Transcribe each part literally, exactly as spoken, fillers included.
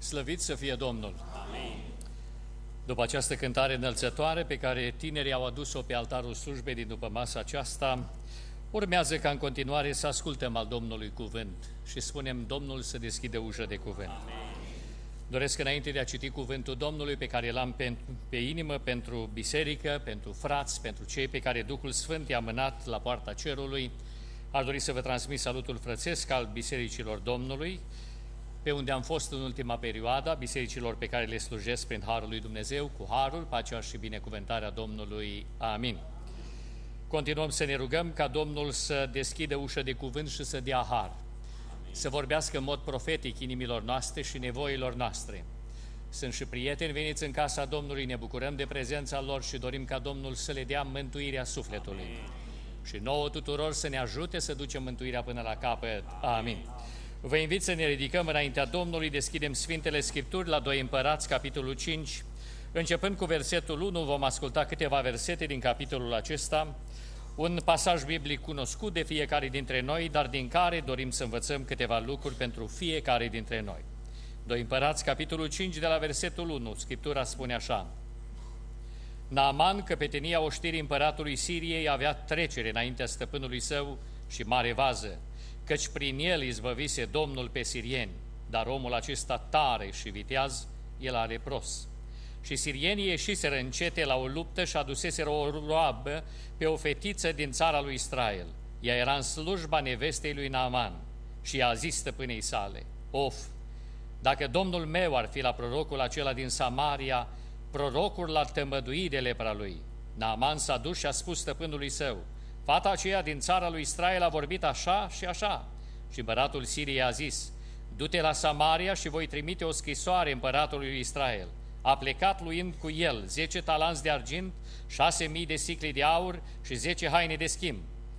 Slăvit să fie Domnul! Amin. După această cântare înălțătoare pe care tinerii au adus-o pe altarul slujbei din după masa aceasta, urmează ca în continuare să ascultăm al Domnului cuvânt și spunem Domnul să deschide ușă de cuvânt. Amin. Doresc înainte de a citi cuvântul Domnului pe care l-am pe, pe inimă pentru biserică, pentru frați, pentru cei pe care Duhul Sfânt i-a mânat la poarta cerului, aș dori să vă transmit salutul frățesc al bisericilor Domnului, pe unde am fost în ultima perioadă, bisericilor pe care le slujesc prin Harul lui Dumnezeu, cu Harul, pacea și binecuvântarea Domnului. Amin. Continuăm să ne rugăm ca Domnul să deschidă ușă de cuvânt și să dea har, Amin. Să vorbească în mod profetic inimilor noastre și nevoilor noastre. Sunt și prieteni veniți în casa Domnului, ne bucurăm de prezența lor și dorim ca Domnul să le dea mântuirea sufletului. Amin. Și nouă tuturor să ne ajute să ducem mântuirea până la capăt. Amin. Amin. Vă invit să ne ridicăm înaintea Domnului, deschidem Sfintele Scripturi la doi Împărați, capitolul cinci. Începând cu versetul unu, vom asculta câteva versete din capitolul acesta, un pasaj biblic cunoscut de fiecare dintre noi, dar din care dorim să învățăm câteva lucruri pentru fiecare dintre noi. doi Împărați, capitolul cinci, de la versetul unu, Scriptura spune așa: Naaman, căpetenia oștirii împăratului Siriei, avea trecere înaintea stăpânului său și mare vază, căci prin el izbăvise Domnul pe sirieni, dar omul acesta tare și viteaz, el a lepros. Și sirienii ieșiseră încete la o luptă și aduseseră o roabă pe o fetiță din țara lui Israel. Ea era în slujba nevestei lui Naaman și i-a zis stăpânei sale: Of, dacă Domnul meu ar fi la prorocul acela din Samaria, prorocul l-ar tămădui de lepra lui. Naaman s-a dus și a spus stăpânului său: Fata aceea din țara lui Israel a vorbit așa și așa. Și împăratul Siriei a zis: Du-te la Samaria și voi trimite o scrisoare împăratului lui Israel. A plecat luind cu el zece talanți de argint, șase mii de sicli de aur și zece haine de schimb.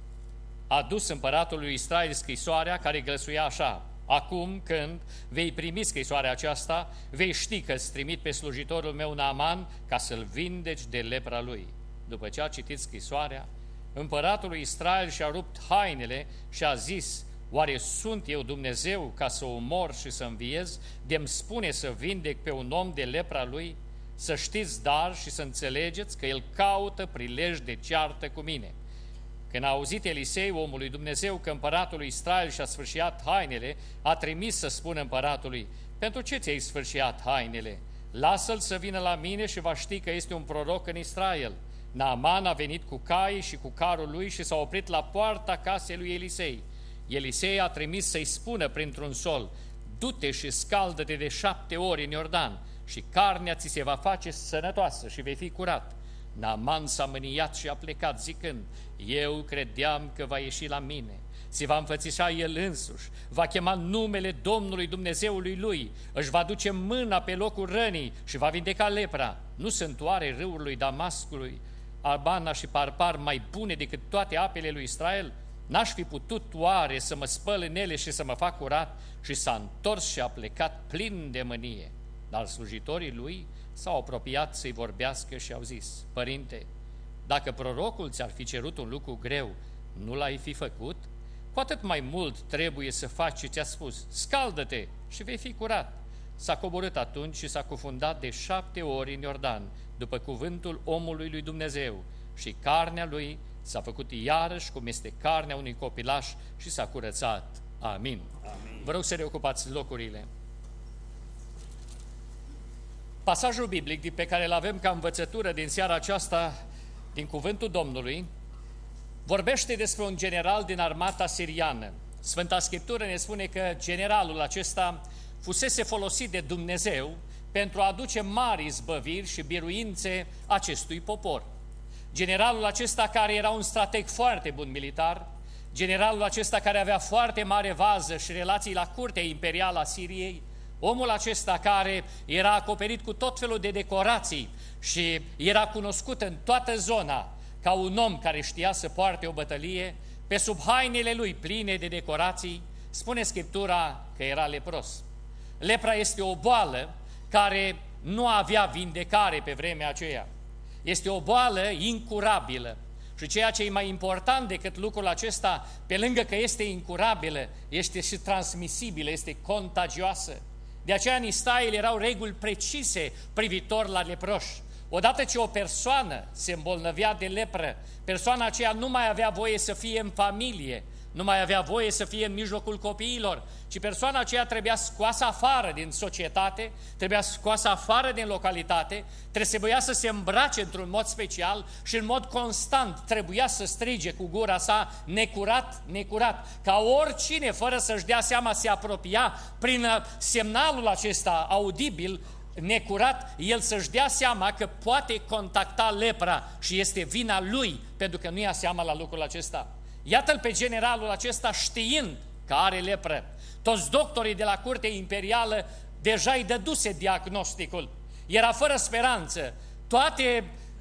A dus împăratul lui Israel scrisoarea care glăsuia așa: Acum când vei primi scrisoarea aceasta, vei ști că îți trimit pe slujitorul meu Naaman ca să-l vindeci de lepra lui. După ce a citit scrisoarea, împăratul lui Israel și-a rupt hainele și a zis: Oare sunt eu Dumnezeu ca să omor și să înviez? De-mi spune să vindec pe un om de lepra lui? Să știți dar și să înțelegeți că el caută prilej de ceartă cu mine. Când a auzit Elisei, omul lui Dumnezeu, că împăratul lui Israel și-a sfârșiat hainele, a trimis să spună împăratului: Pentru ce ți-ai sfârșiat hainele? Lasă-l să vină la mine și va ști că este un proroc în Israel. Naaman a venit cu caii și cu carul lui și s-a oprit la poarta casei lui Elisei. Elisei a trimis să-i spună printr-un sol: Du-te și scaldă-te de șapte ori în Iordan și carnea ți se va face sănătoasă și vei fi curat. Naaman s-a mâniat și a plecat zicând: Eu credeam că va ieși la mine, se va înfățișa el însuși, va chema numele Domnului Dumnezeului lui, își va duce mâna pe locul rănii și va vindeca lepra. Nu sunt oare râul lui Damascului, Abana și Parpar mai bune decât toate apele lui Israel? N-aș fi putut oare să mă spăl în ele și să mă fac curat? Și s-a întors și a plecat plin de mânie. Dar slujitorii lui s-au apropiat să-i vorbească și au zis: Părinte, dacă prorocul ți-ar fi cerut un lucru greu, nu l-ai fi făcut? Cu atât mai mult trebuie să faci ce ți-a spus: Scaldă-te și vei fi curat. S-a coborât atunci și s-a cufundat de șapte ori în Iordan, după cuvântul omului lui Dumnezeu, și carnea lui s-a făcut iarăși cum este carnea unui copilaș și s-a curățat. Amin. Amin. Vă rog să reocupați locurile. Pasajul biblic pe care îl avem ca învățătură din seara aceasta, din cuvântul Domnului, vorbește despre un general din armata siriană. Sfânta Scriptură ne spune că generalul acesta fusese folosit de Dumnezeu pentru a aduce mari izbăviri și biruințe acestui popor. Generalul acesta, care era un strateg foarte bun militar, generalul acesta care avea foarte mare vază și relații la curtea imperială a Siriei, omul acesta care era acoperit cu tot felul de decorații și era cunoscut în toată zona ca un om care știa să poarte o bătălie, pe sub hainele lui pline de decorații, spune Scriptura că era lepros. Lepra este o boală care nu avea vindecare pe vremea aceea. Este o boală incurabilă. Și ceea ce e mai important decât lucrul acesta, pe lângă că este incurabilă, este și transmisibilă, este contagioasă. De aceea în Israel erau reguli precise privitor la leproși. Odată ce o persoană se îmbolnăvea de lepră, persoana aceea nu mai avea voie să fie în familie, nu mai avea voie să fie în mijlocul copiilor, ci persoana aceea trebuia scoasă afară din societate, trebuia scoasă afară din localitate, trebuia să se îmbrace într-un mod special și în mod constant trebuia să strige cu gura sa necurat, necurat, ca oricine, fără să-și dea seama, se apropia prin semnalul acesta audibil, necurat, el să-și dea seama că poate contacta lepra și este vina lui pentru că nu ia seama la lucrul acesta. Iată-l pe generalul acesta știind că are lepră. Toți doctorii de la curte imperială deja îi dăduse diagnosticul. Era fără speranță. Toate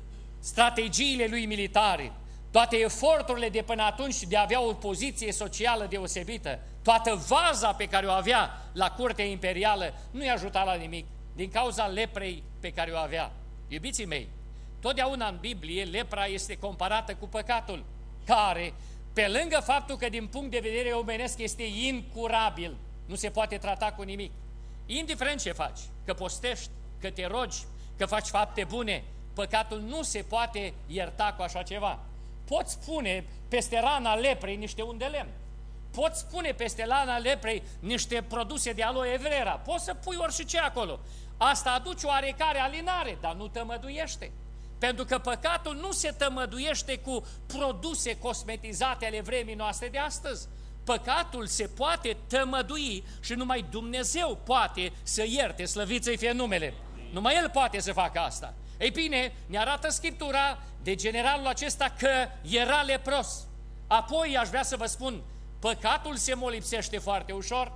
strategiile lui militare, toate eforturile de până atunci de a avea o poziție socială deosebită, toată vaza pe care o avea la curte imperială nu-i ajuta la nimic din cauza leprei pe care o avea. Iubiții mei, totdeauna în Biblie lepra este comparată cu păcatul, care, pe lângă faptul că din punct de vedere omenesc este incurabil, nu se poate trata cu nimic, indiferent ce faci, că postești, că te rogi, că faci fapte bune, păcatul nu se poate ierta cu așa ceva. Poți pune peste rana leprei niște unde de lemn, poți pune peste rana leprei niște produse de aloe vera, poți să pui orice acolo. Asta aduce oarecare alinare, dar nu tămăduiește. Pentru că păcatul nu se tămăduiește cu produse cosmetizate ale vremii noastre de astăzi. Păcatul se poate tămădui și numai Dumnezeu poate să ierte, slăvit să-i fie numele. Numai El poate să facă asta. Ei bine, ne arată Scriptura de generalul acesta că era lepros. Apoi aș vrea să vă spun, păcatul se molipsește foarte ușor.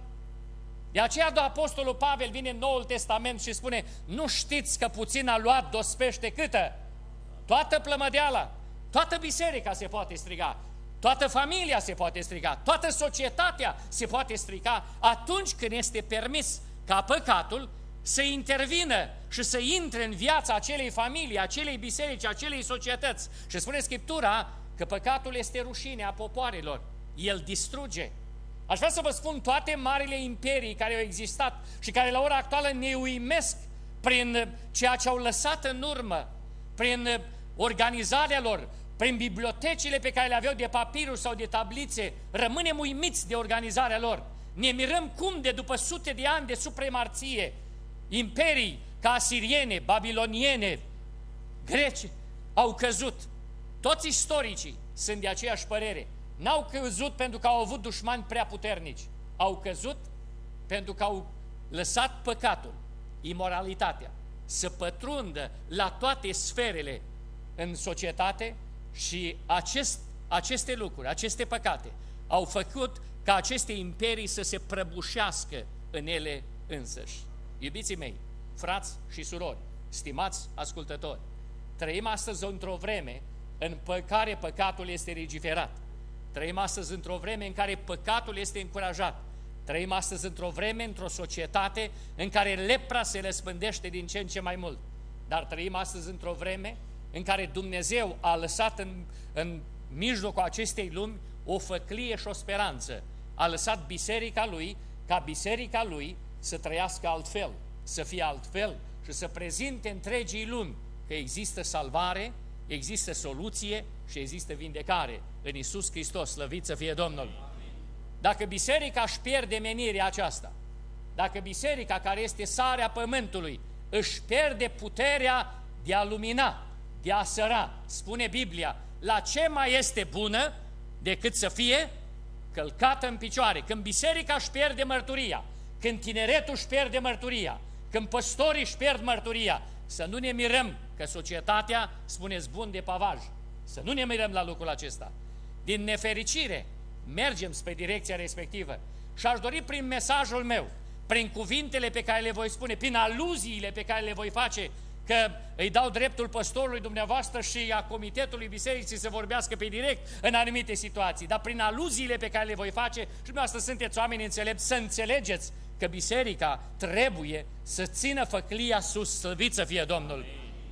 De aceea apostolul Pavel vine în Noul Testament și spune, nu știți că puțin a luat dospește câtă? Toată plămădeala, toată biserica se poate striga, toată familia se poate striga, toată societatea se poate striga atunci când este permis ca păcatul să intervină și să intre în viața acelei familii, acelei biserici, acelei societăți. Și spune Scriptura că păcatul este rușinea popoarelor, el distruge. Aș vrea să vă spun, toate marile imperii care au existat și care la ora actuală ne uimesc prin ceea ce au lăsat în urmă, prin organizarea lor, prin bibliotecile pe care le aveau de papiruri sau de tablițe, rămânem uimiți de organizarea lor. Ne mirăm cum de după sute de ani de supremarție, imperii ca asiriene, babiloniene, greci au căzut. Toți istoricii sunt de aceeași părere. N-au căzut pentru că au avut dușmani prea puternici. Au căzut pentru că au lăsat păcatul, imoralitatea, să pătrundă la toate sferele în societate și acest, aceste lucruri, aceste păcate au făcut ca aceste imperii să se prăbușească în ele însăși. Iubiții mei, frați și surori, stimați ascultători, trăim astăzi într-o vreme în care păcatul este legiferat. Trăim astăzi într-o vreme în care păcatul este încurajat. Trăim astăzi într-o vreme, într-o societate în care lepra se răspândește din ce în ce mai mult. Dar trăim astăzi într-o vreme în care Dumnezeu a lăsat în, în mijlocul acestei lumi o făclie și o speranță. A lăsat biserica Lui, ca biserica Lui să trăiască altfel, să fie altfel și să prezinte întregii lumi că există salvare, există soluție și există vindecare în Iisus Hristos, slăvit să fie Domnul. Dacă biserica își pierde menirea aceasta, dacă biserica care este sarea pământului își pierde puterea de a lumina, de a săra, spune Biblia, la ce mai este bună decât să fie călcată în picioare? Când biserica își pierde mărturia, când tineretul își pierde mărturia, când păstorii își pierd mărturia, să nu ne mirăm că societatea spune zbun de pavaj. Să nu ne mirăm la lucrul acesta. Din nefericire, mergem spre direcția respectivă. Și aș dori prin mesajul meu, prin cuvintele pe care le voi spune, prin aluziile pe care le voi face, că îi dau dreptul păstorului dumneavoastră și a comitetului bisericii să vorbească pe direct în anumite situații, dar prin aluziile pe care le voi face, și dumneavoastră sunteți oameni înțelepți, să înțelegeți că biserica trebuie să țină făclia sus, slăvit să fie Domnul.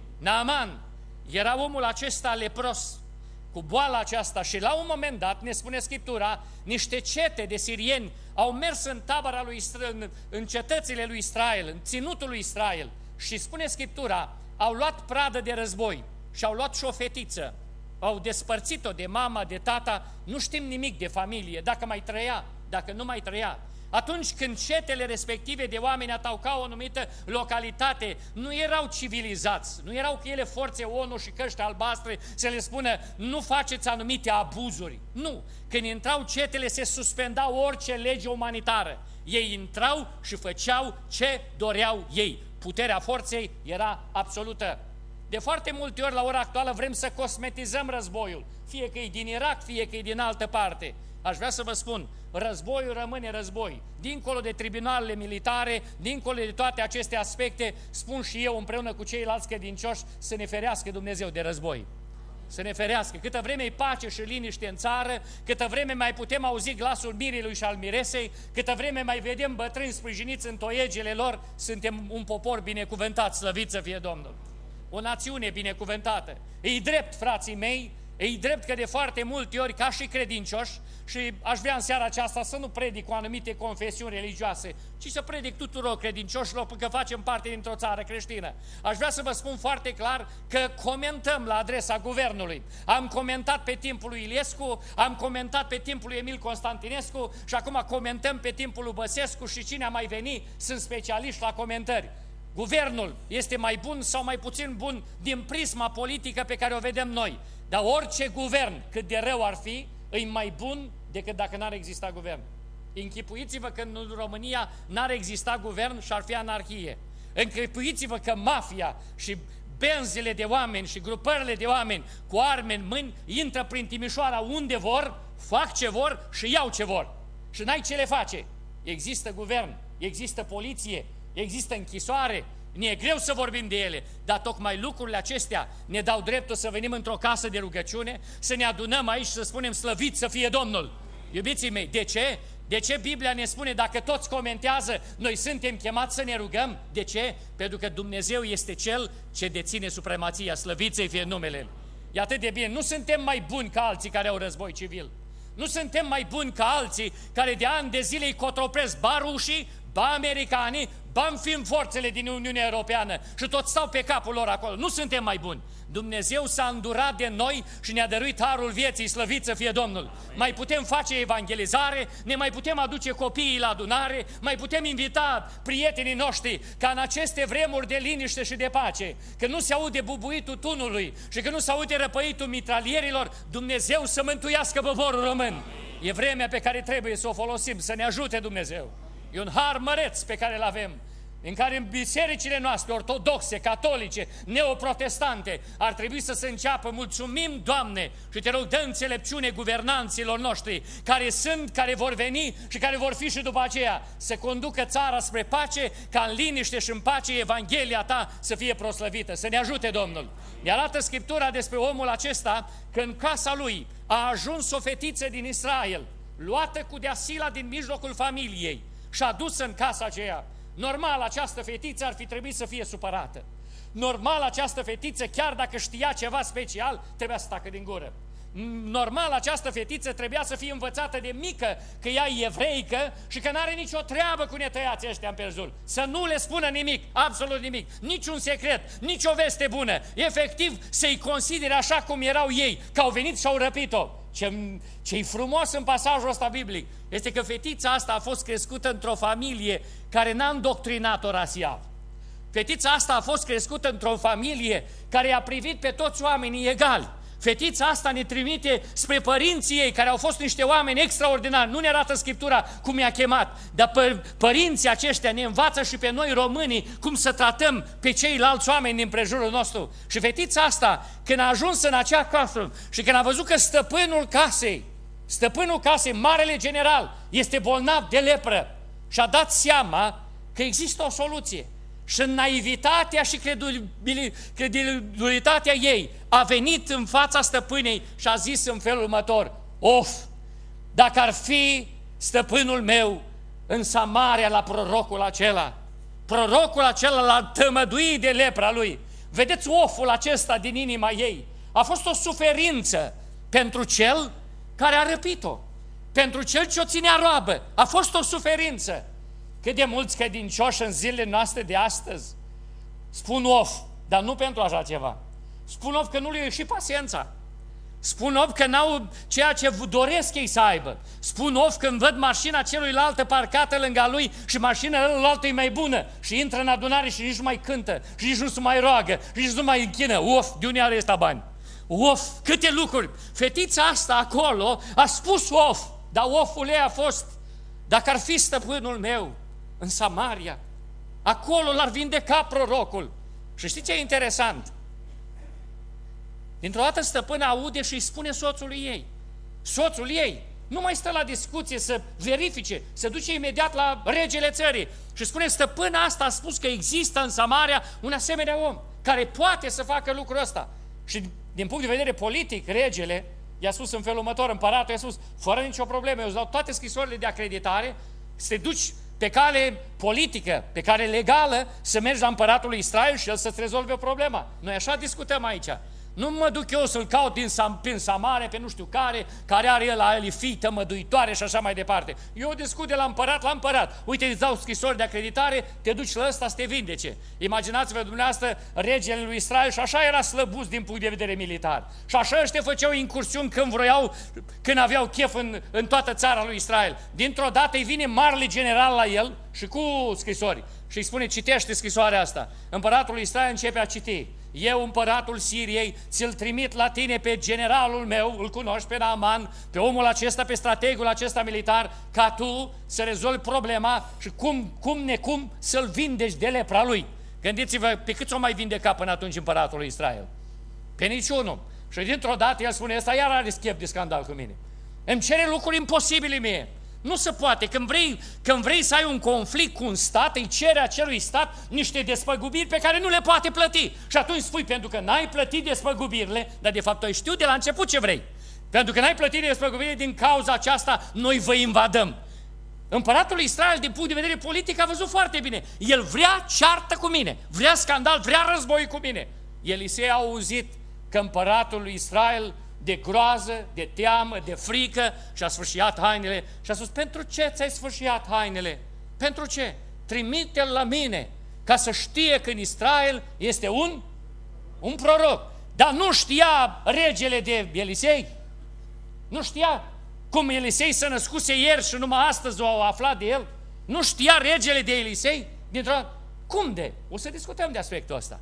Naaman era omul acesta lepros, cu boala aceasta, și la un moment dat, ne spune Scriptura, niște cete de sirieni au mers în tabăra lui în, în cetățile lui Israel, în ținutul lui Israel și spune Scriptura, au luat pradă de război și au luat și o fetiță, au despărțit-o de mama, de tata, nu știm nimic de familie, dacă mai trăia, dacă nu mai trăia. Atunci când cetele respective de oameni atacau o anumită localitate, nu erau civilizați, nu erau cu ele forțe ONU și căști albastre să le spună nu faceți anumite abuzuri. Nu, când intrau cetele se suspendau orice lege umanitară. Ei intrau și făceau ce doreau ei. Puterea forței era absolută. De foarte multe ori la ora actuală vrem să cosmetizăm războiul, fie că e din Irak, fie că e din altă parte. Aș vrea să vă spun, războiul rămâne război. Dincolo de tribunalele militare, dincolo de toate aceste aspecte, spun și eu împreună cu ceilalți credincioși să ne ferească Dumnezeu de război. Să ne ferească. Câtă vreme e pace și liniște în țară, câtă vreme mai putem auzi glasul mirilui și al miresei, câtă vreme mai vedem bătrâni sprijiniți în toiegele lor, suntem un popor binecuvântat, slăvit să fie Domnul. O națiune binecuvântată. E drept, frații mei, e drept că de foarte multe ori, ca și credincioși, și aș vrea în seara aceasta să nu predic cu anumite confesiuni religioase, ci să predic tuturor credincioșilor, pentru că facem parte dintr-o țară creștină. Aș vrea să vă spun foarte clar că comentăm la adresa guvernului. Am comentat pe timpul lui Iliescu, am comentat pe timpul lui Emil Constantinescu și acum comentăm pe timpul lui Băsescu și cine a mai venit, sunt specialiști la comentări. Guvernul este mai bun sau mai puțin bun din prisma politică pe care o vedem noi. Dar orice guvern, cât de rău ar fi, e mai bun decât dacă n-ar exista guvern. Închipuiți-vă că în România n-ar exista guvern și ar fi anarhie. Închipuiți-vă că mafia și benzile de oameni și grupările de oameni cu arme în mâini intră prin Timișoara unde vor, fac ce vor și iau ce vor. Și n-ai ce le face. Există guvern, există poliție, există închisoare, ne e greu să vorbim de ele, dar tocmai lucrurile acestea ne dau dreptul să venim într-o casă de rugăciune, să ne adunăm aici și să spunem slăvit să fie Domnul. Iubiții mei, de ce? De ce Biblia ne spune dacă toți comentează, noi suntem chemați să ne rugăm? De ce? Pentru că Dumnezeu este Cel ce deține supremația, slăvit să fie numele. E atât de bine, nu suntem mai buni ca alții care au război civil. Nu suntem mai buni ca alții care de ani de zile îi cotropesc ba rușii, ba americanii, ba în fin forțele din Uniunea Europeană și toți stau pe capul lor acolo. Nu suntem mai buni. Dumnezeu s-a îndurat de noi și ne-a dăruit harul vieții, slăvit să fie Domnul. Mai putem face evangelizare, ne mai putem aduce copiii la adunare, mai putem invita prietenii noștri ca în aceste vremuri de liniște și de pace, că nu se aude bubuitul tunului și că nu se aude răpăitul mitralierilor, Dumnezeu să mântuiască poporul român. E vremea pe care trebuie să o folosim, să ne ajute Dumnezeu. E un har măreț pe care îl avem, în care în bisericile noastre ortodoxe, catolice, neoprotestante ar trebui să se înceapă. Mulțumim, Doamne, și te rog, dă înțelepciune guvernanților noștri care sunt, care vor veni și care vor fi și după aceea, să conducă țara spre pace, ca în liniște și în pace Evanghelia ta să fie proslăvită. Să ne ajute Domnul. Ne arată Scriptura despre omul acesta că în casa lui a ajuns o fetiță din Israel, luată cu deasila din mijlocul familiei și adusă în casa aceea. Normal, această fetiță ar fi trebuit să fie supărată. Normal, această fetiță, chiar dacă știa ceva special, trebuia să tacă din gură. Normal, această fetiță trebuia să fie învățată de mică că ea e evreică și că n-are nicio treabă cu netăiații ăștia împrejur. Să nu le spună nimic, absolut nimic, niciun secret, nici o veste bună. Efectiv, să-i considere așa cum erau ei, că au venit și au răpit-o. Ce-i frumos în pasajul ăsta biblic este că fetița asta a fost crescută într-o familie care n-a îndoctrinat-o rasial. Fetița asta a fost crescută într-o familie care a privit pe toți oamenii egali. Fetița asta ne trimite spre părinții ei, care au fost niște oameni extraordinari. Nu ne arată Scriptura cum i-a chemat, dar pă părinții aceștia ne învață și pe noi românii cum să tratăm pe ceilalți oameni din prejurul nostru. Și fetița asta, când a ajuns în acea casă și când a văzut că stăpânul casei, stăpânul casei, marele general, este bolnav de lepră, și-a dat seama că există o soluție. Și în naivitatea și credulitatea ei a venit în fața stăpânei și a zis în felul următor: of, dacă ar fi stăpânul meu în Samaria la prorocul acela, prorocul acela l-a tămăduit de lepra lui. Vedeți oful acesta din inima ei. A fost o suferință pentru cel care a răpit-o, pentru cel ce o ținea roabă. A fost o suferință. Cât de mulți credincioși în zilele noastre de astăzi spun of, dar nu pentru așa ceva. Spun of că nu le-a ieșit paciența. Spun of că n-au ceea ce doresc ei să aibă. Spun of când văd mașina celuilalt parcată lângă lui și mașina celuilaltă e mai bună și intră în adunare și nici nu mai cântă și nici nu se mai roagă și nici nu mai închină. Of, de unde are ăsta bani? Of, câte lucruri! Fetița asta acolo a spus of, dar oful ei a fost: dacă ar fi stăpânul meu în Samaria, acolo l-ar vindeca prorocul. Și știți ce e interesant? Dintr-o dată stăpâna aude și îi spune soțului ei. Soțul ei nu mai stă la discuție să verifice, se duce imediat la regele țării și spune: stăpâna asta a spus că există în Samaria un asemenea om care poate să facă lucrul ăsta. Și din punct de vedere politic, regele i-a spus în felul următor, împăratul i-a spus: fără nicio problemă, eu îți dau toate scrisorile de acreditare, să te duci pe cale politică, pe cale legală, să mergi la împăratul lui Israel și el să-ți rezolve o problemă. Noi așa discutăm aici. Nu mă duc eu să-l caut din, Sam, prin Samaria, pe nu știu care, care are el la el fită, măduitoare și așa mai departe. Eu discut de la împărat la împărat. Uite, îți dau scrisori de acreditare, te duci la ăsta să te vindece. Imaginați-vă dumneavoastră regele lui Israel și așa era slăbus din punct de vedere militar. Și așa ăștia făceau incursiuni când vroiau, când aveau chef în, în toată țara lui Israel. Dintr-o dată îi vine marele general la el și cu scrisori și îi spune: citește scrisoarea asta. Împăratul lui Israel începe a citi: eu, împăratul Siriei, ți-l trimit la tine pe generalul meu, îl cunoști pe Naaman, pe omul acesta, pe strategul acesta militar, ca tu să rezolvi problema și cum, cum necum să-l vindeci de lepra lui. Gândiți-vă pe cât o mai vindeca până atunci împăratul lui Israel? Pe niciunul. Și dintr-o dată el spune: ăsta iar are chef de scandal cu mine. Îmi cere lucruri imposibile mie. Nu se poate. Când vrei, când vrei să ai un conflict cu un stat, îi cere acelui stat niște despăgubiri pe care nu le poate plăti. Și atunci spui: pentru că n-ai plătit despăgubirile, dar de fapt ai știut de la început ce vrei. Pentru că n-ai plătit despăgubirile, din cauza aceasta noi vă invadăm. Împăratul Israel, din punct de vedere politic, a văzut foarte bine. El vrea ceartă cu mine, vrea scandal, vrea război cu mine. Elisei a auzit că împăratul lui Israel, de groază, de teamă, de frică, și-a sfârșiat hainele și a spus: pentru ce ți-ai sfârșiat hainele? Pentru ce? Trimite-l la mine, ca să știe că în Israel este un, un proroc. Dar nu știa regele de Elisei? Nu știa cum Elisei s-a născuse ieri și numai astăzi o aflat de el? Nu știa regele de Elisei? Dintr-o... Cum de? O să discutăm de aspectul ăsta.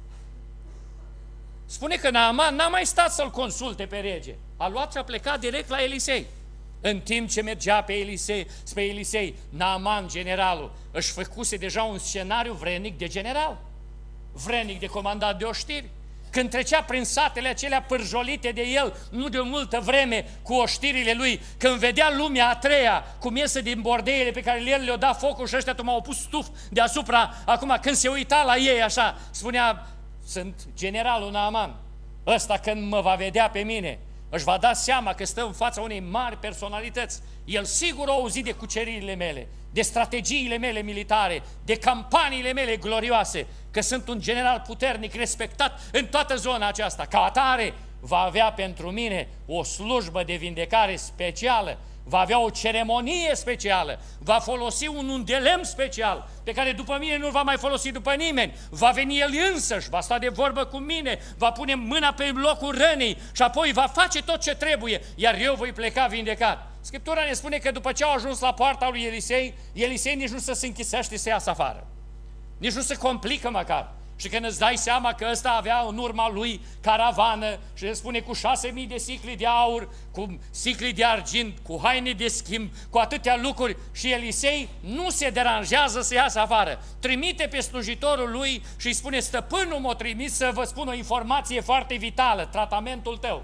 Spune că Naaman n-a mai stat să-l consulte pe rege. A luat și a plecat direct la Elisei. În timp ce mergea pe Elisei, spre Elisei, Naaman, generalul, își făcuse deja un scenariu vrenic de general, vrenic de comandat de oștiri. Când trecea prin satele acelea pârjolite de el, nu de multă vreme, cu oștirile lui, când vedea lumea a treia, cum iese din bordeile pe care el le-o dat focul și ăștia tu m-au pus stuf deasupra, acum când se uita la ei așa, spunea: sunt generalul Naaman, ăsta când mă va vedea pe mine, își va da seama că stă în fața unei mari personalități. El sigur a auzit de cuceririle mele, de strategiile mele militare, de campaniile mele glorioase, că sunt un general puternic, respectat în toată zona aceasta. Ca atare, va avea pentru mine o slujbă de vindecare specială, va avea o ceremonie specială, va folosi un unt de lemn special, pe care după mine nu va mai folosi după nimeni. Va veni el însăși, va sta de vorbă cu mine, va pune mâna pe locul rănii și apoi va face tot ce trebuie, iar eu voi pleca vindecat. Scriptura ne spune că după ce au ajuns la poarta lui Elisei, Elisei nici nu se închisește să iasă afară. Nici nu se complică măcar. Și când îți dai seama că ăsta avea în urma lui caravană și îți spune cu șase mii de sicli de aur, cu sicli de argint, cu haine de schimb, cu atâtea lucruri, și Elisei nu se deranjează să iasă afară. Trimite pe slujitorul lui și îi spune: stăpânul m-a trimis să vă spun o informație foarte vitală, tratamentul tău.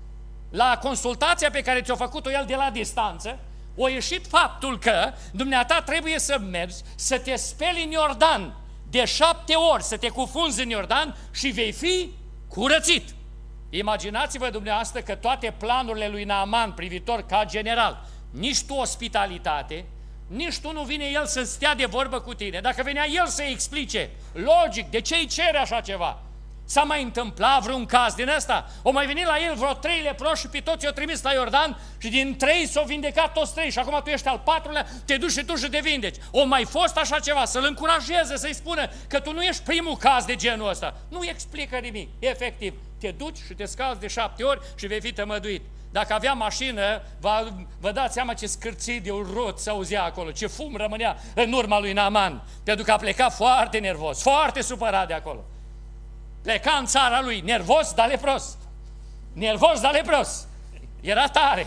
La consultația pe care ți-a făcut-o el de la distanță, a ieșit faptul că dumneata trebuie să mergi să te speli în Iordan de șapte ori, să te cufunzi în Iordan și vei fi curățit. Imaginați-vă dumneavoastră că toate planurile lui Naaman privitor ca general, nici tu ospitalitate, nici tu nu vine el să stea de vorbă cu tine. Dacă venea el să explice logic de ce îi cere așa ceva, S-a mai întâmplat vreun caz din ăsta? O mai venit la el vreo trei leproși și pe toți i-au trimis la Iordan și din trei s-au vindecat toți trei și acum tu ești al patrulea, te duci și tu și te vindeci. O mai fost așa ceva, să-l încurajeze, să-i spună că tu nu ești primul caz de genul ăsta. Nu explică nimic, efectiv. Te duci și te scalzi de șapte ori și vei fi tămăduit. Dacă avea mașină, vă, vă dați seama ce scârții de un rot se auzea acolo, ce fum rămânea în urma lui Naaman, pentru că a plecat foarte nervos, foarte supărat de acolo. Pleca în țara lui, nervos, dar lepros. Nervos, dar lepros. Era tare.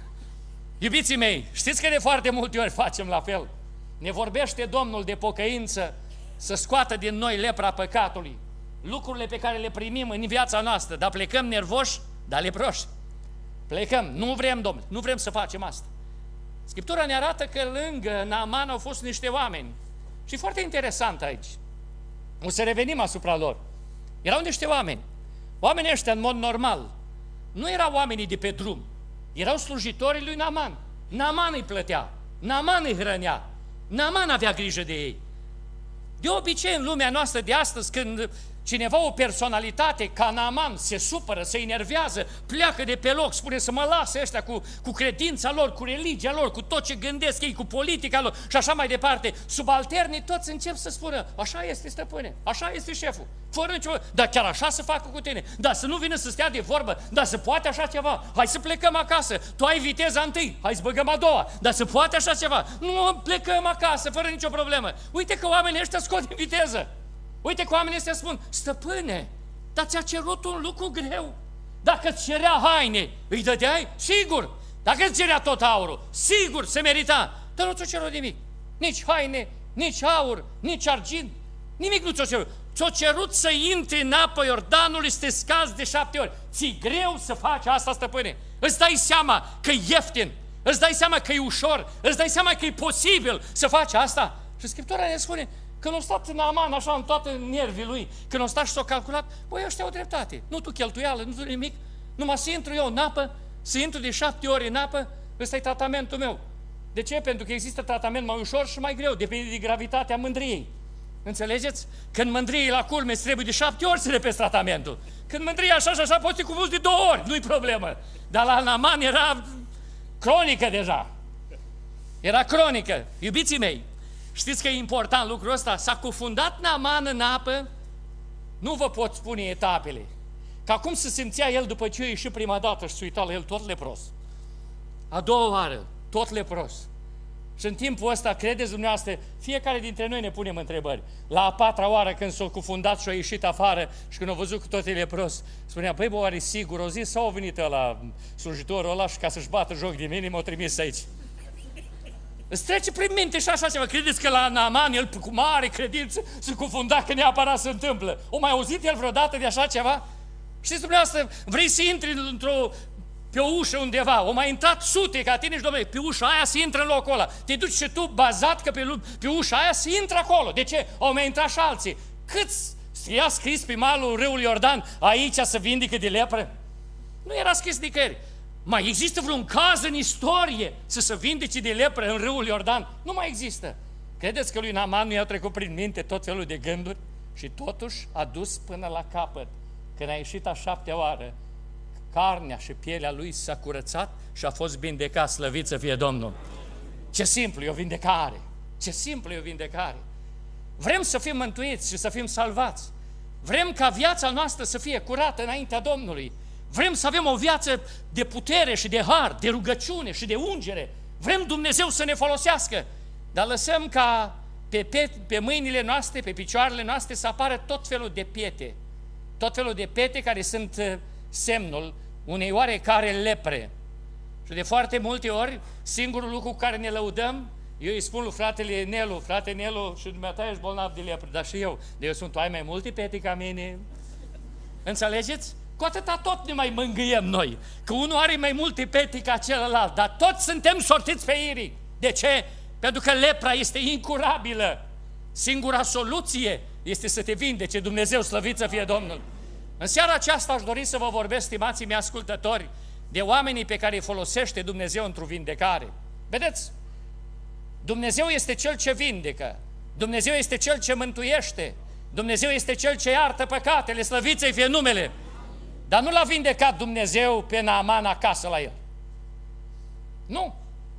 Iubiții mei, știți că de foarte multe ori facem la fel. Ne vorbește Domnul de pocăință, să scoată din noi lepra păcatului, lucrurile pe care le primim în viața noastră, dar plecăm nervoși, dar leproși. Plecăm, nu vrem, Domnule, nu vrem să facem asta. Scriptura ne arată că lângă Naaman au fost niște oameni. Și foarte interesant aici. O să revenim asupra lor. Erau niște oameni. Oamenii ăștia, în mod normal, nu erau oamenii de pe drum. Erau slujitorii lui Naaman. Naaman îi plătea, Naaman îi hrănea, Naaman avea grijă de ei. De obicei, în lumea noastră de astăzi, când cineva, o personalitate ca Naaman, se supără, se enervează, pleacă de pe loc, spune să mă lase ăștia cu, cu credința lor, cu religia lor, cu tot ce gândesc ei, cu politica lor și așa mai departe. Subalternii toți încep să spună, așa este, stăpâne, așa este șeful, fără nicio... Dar chiar așa să facă cu tine, dar să nu vină să stea de vorbă, dar să poate așa ceva, hai să plecăm acasă, tu ai viteza întâi, hai să băgăm a doua, dar să poate așa ceva, nu, plecăm acasă, fără nicio problemă. Uite că oamenii ăștia scot din viteză. Uite că oamenii ăștia spun, stăpâne, dar ți-a cerut un lucru greu. Dacă îți cerea haine, îi dădeai? Sigur. Dacă îți cerea tot aurul, sigur, se merita. Dar nu ți-a cerut nimic. Nici haine, nici aur, nici argint, nimic nu ți-a cerut. Ți-a cerut să intri în apă Iordanului, să te scazi de șapte ori. Ți-i greu să faci asta, stăpâne. Îți dai seama că e ieftin, îți dai seama că e ușor, îți dai seama că e posibil să faci asta. Și Scriptura ne spune, când a stat Naaman așa în toate nervii lui, când a stat și s-a calculat, băi, ăștia au dreptate, nu tu cheltuială, nu tu nimic, numai să intru eu în apă, să intru de șapte ori în apă, ăsta e tratamentul meu. De ce? Pentru că există tratament mai ușor și mai greu, depinde de gravitatea mândriei. Înțelegeți? Când mândriei la culme îți trebuie de șapte ori să repezi tratamentul. Când mândria așa și așa, poți să cuvânți de două ori, nu-i problemă. Dar la Naaman era cronică deja. Era cronică. Iubiții mei, știți că e important lucrul ăsta? S-a cufundat Naaman în apă, nu vă pot spune etapele. Ca cum se simțea el după ce a ieșit prima dată și se uita la el tot lepros. A doua oară, tot lepros. Și în timpul ăsta, credeți dumneavoastră, fiecare dintre noi ne punem întrebări. La a patra oară când s-a cufundat și a ieșit afară și când a văzut că tot e lepros, spunea, păi bă, oare sigur, o zi sau a venit ăla, slujitorul ăla și ca să-și bată joc de mine, m-a trimis aici. Îți trece prin minte și așa ceva. Credeți că la Naaman, el cu mare credință se cufunda că neapărat se întâmplă? O mai auzit el vreodată de așa ceva? Știți dumneavoastră, vrei să intri într-o, pe o ușă undeva, o mai intrat sute ca tine și domnule, pe ușa aia să intră în locul ăla. Te duci și tu bazat că pe, pe ușa aia să intră acolo. De ce? Au mai intrat și alții. Câți scria scris pe malul râului Iordan, aici să vindică de lepră? Nu era scris nicăieri. Mai există vreun caz în istorie să se vindece de lepră în râul Iordan? Nu mai există. Credeți că lui Naaman nu i-a trecut prin minte tot felul de gânduri? Și totuși a dus până la capăt. Când a ieșit a șaptea oară, carnea și pielea lui s-a curățat și a fost vindecat, slăvit să fie Domnul. Ce simplu e o vindecare! Ce simplu e o vindecare! Vrem să fim mântuiți și să fim salvați. Vrem ca viața noastră să fie curată înaintea Domnului. Vrem să avem o viață de putere și de har, de rugăciune și de ungere. Vrem Dumnezeu să ne folosească, dar lăsăm ca pe, pe, pe mâinile noastre, pe picioarele noastre să apară tot felul de piete. Tot felul de piete care sunt semnul unei oarecare lepre. Și de foarte multe ori, singurul lucru cu care ne lăudăm, eu îi spun lui fratele Nelu, frate Nelu, și dumneata ești bolnav de lepră, dar și eu. De eu sunt, tu ai mai multe pete ca mine. Înțelegeți? Cu atâta tot ne mai mângâiem noi, că unul are mai multe pete ca celălalt, dar toți suntem sortiți pe irii. De ce? Pentru că lepra este incurabilă. Singura soluție este să te vindece. Dumnezeu, slăvit să fie Domnul. În seara aceasta aș dori să vă vorbesc, stimații mei ascultători, de oamenii pe care îi folosește Dumnezeu într-o vindecare. Vedeți? Dumnezeu este Cel ce vindecă. Dumnezeu este Cel ce mântuiește. Dumnezeu este Cel ce iartă păcatele, slăvit să-i fie numele. Dar nu l-a vindecat Dumnezeu pe Naaman acasă la el. Nu.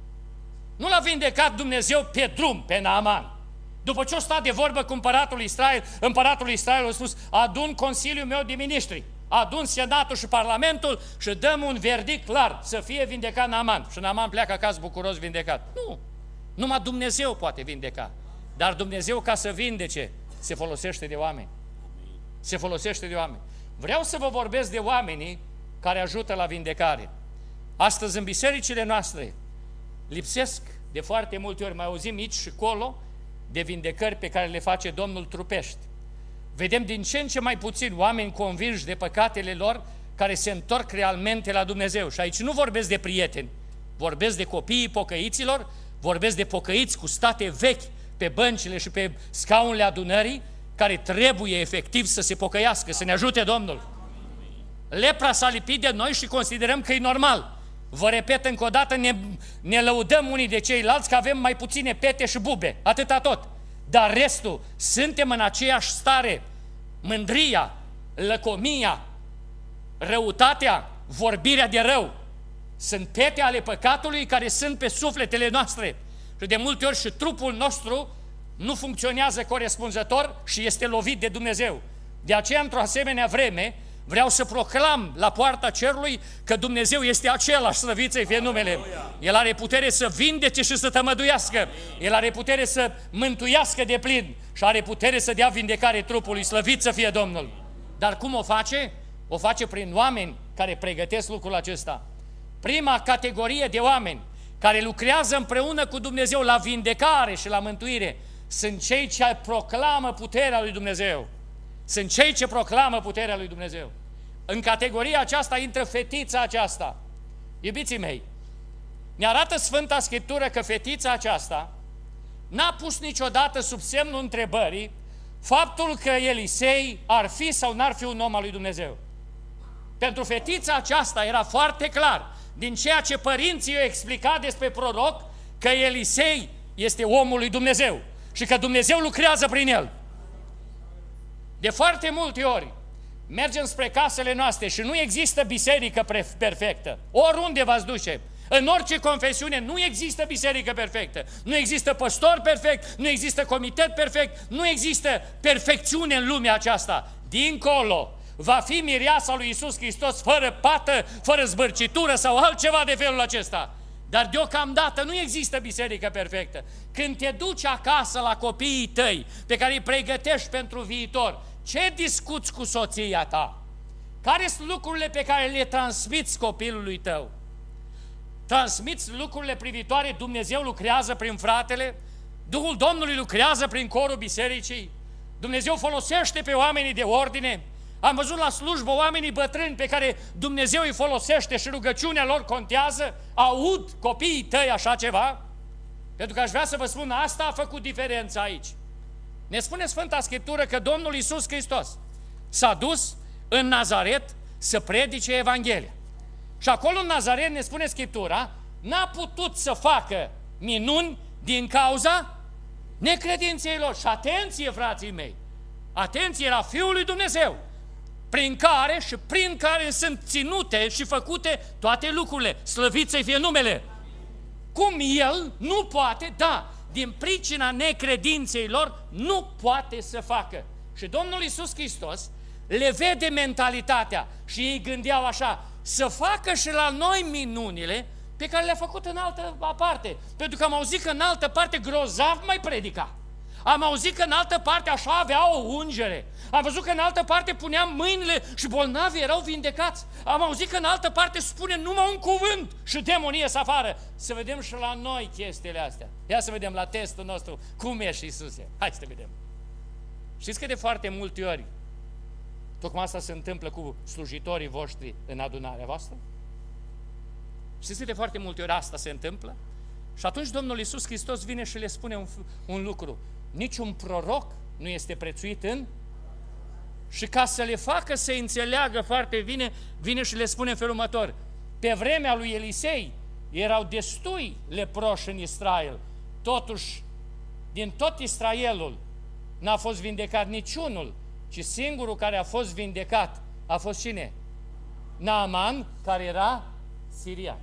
Nu l-a vindecat Dumnezeu pe drum, pe Naaman. După ce o stat de vorbă cu împăratul Israel, împăratul Israel a spus, adun consiliul meu de miniștri, adun senatul și parlamentul și dăm un verdict clar, să fie vindecat Naaman. Și Naaman pleacă acasă bucuros vindecat. Nu. Numai Dumnezeu poate vindeca. Dar Dumnezeu, ca să vindece, se folosește de oameni. Se folosește de oameni. Vreau să vă vorbesc de oamenii care ajută la vindecare. Astăzi, în bisericile noastre, lipsesc de foarte multe ori, mai auzim aici și acolo, de vindecări pe care le face Domnul trupești. Vedem din ce în ce mai puțin oameni convinși de păcatele lor care se întorc realmente la Dumnezeu. Și aici nu vorbesc de prieteni, vorbesc de copiii pocăiților, vorbesc de pocăiți cu state vechi pe băncile și pe scaunele adunării, care trebuie efectiv să se pocăiască, să ne ajute Domnul. Lepra s-a lipit de noi și considerăm că e normal. Vă repet încă o dată, ne, ne lăudăm unii de ceilalți că avem mai puține pete și bube, atâta tot. Dar restul, suntem în aceeași stare. Mândria, lăcomia, răutatea, vorbirea de rău, sunt pete ale păcatului care sunt pe sufletele noastre. Și de multe ori și trupul nostru nu funcționează corespunzător și este lovit de Dumnezeu. De aceea, într-o asemenea vreme, vreau să proclam la poarta cerului că Dumnezeu este același, slăvit să-i fie numele. El are putere să vindece și să tămăduiască. El are putere să mântuiască de plin și are putere să dea vindecare trupului, slăvit să fie Domnul. Dar cum o face? O face prin oameni care pregătesc lucrul acesta. Prima categorie de oameni care lucrează împreună cu Dumnezeu la vindecare și la mântuire sunt cei ce proclamă puterea lui Dumnezeu. Sunt cei ce proclamă puterea lui Dumnezeu. În categoria aceasta intră fetița aceasta. Iubiții mei, ne arată Sfânta Scriptură că fetița aceasta n-a pus niciodată sub semnul întrebării faptul că Elisei ar fi sau n-ar fi un om al lui Dumnezeu. Pentru fetița aceasta era foarte clar, din ceea ce părinții i-au explicat despre proroc, că Elisei este omul lui Dumnezeu și că Dumnezeu lucrează prin el. De foarte multe ori mergem spre casele noastre și nu există biserică perfectă. Oriunde v-ați duce, în orice confesiune, nu există biserică perfectă. Nu există păstor perfect, nu există comitet perfect, nu există perfecțiune în lumea aceasta. Dincolo va fi mireasa lui Iisus Hristos fără pată, fără zbârcitură sau altceva de felul acesta. Dar deocamdată nu există biserică perfectă. Când te duci acasă la copiii tăi, pe care îi pregătești pentru viitor, ce discuți cu soția ta? Care sunt lucrurile pe care le transmiți copilului tău? Transmiți lucrurile privitoare, Dumnezeu lucrează prin fratele, Duhul Domnului lucrează prin corul bisericii, Dumnezeu folosește pe oamenii de ordine. Am văzut la slujbă oamenii bătrâni pe care Dumnezeu îi folosește și rugăciunea lor contează. Aud copiii tăi așa ceva? Pentru că aș vrea să vă spun, asta a făcut diferența aici. Ne spune Sfânta Scriptură că Domnul Iisus Hristos s-a dus în Nazaret să predice Evanghelia. Și acolo în Nazaret, ne spune Scriptura, n-a putut să facă minuni din cauza necredinței lor. Și atenție, frații mei, atenție, era Fiul lui Dumnezeu, prin care și prin care sunt ținute și făcute toate lucrurile. Slăvit să-i fie numele. Cum El nu poate, da, din pricina necredinței lor, nu poate să facă. Și Domnul Iisus Hristos le vede mentalitatea și ei gândeau așa, să facă și la noi minunile pe care le-a făcut în altă parte. Pentru că am auzit că în altă parte grozav mai predica. Am auzit că în altă parte așa avea o ungere. Am văzut că în altă parte puneam mâinile și bolnavii erau vindecați. Am auzit că în altă parte spune numai un cuvânt și demonii ies afară. Să vedem și la noi chestiile astea. Ia să vedem la testul nostru cum ești, Iisuse. Hai să vedem. Știți că de foarte multe ori tocmai asta se întâmplă cu slujitorii voștri în adunarea voastră? Știți că de foarte multe ori asta se întâmplă? Și atunci Domnul Iisus Hristos vine și le spune un, un lucru. Niciun proroc nu este prețuit în... Și ca să le facă să înțeleagă foarte bine, vine și le spune în felul următor. Pe vremea lui Elisei erau destui leproși în Israel. Totuși, din tot Israelul, n-a fost vindecat niciunul, ci singurul care a fost vindecat a fost cine? Naaman, care era sirian.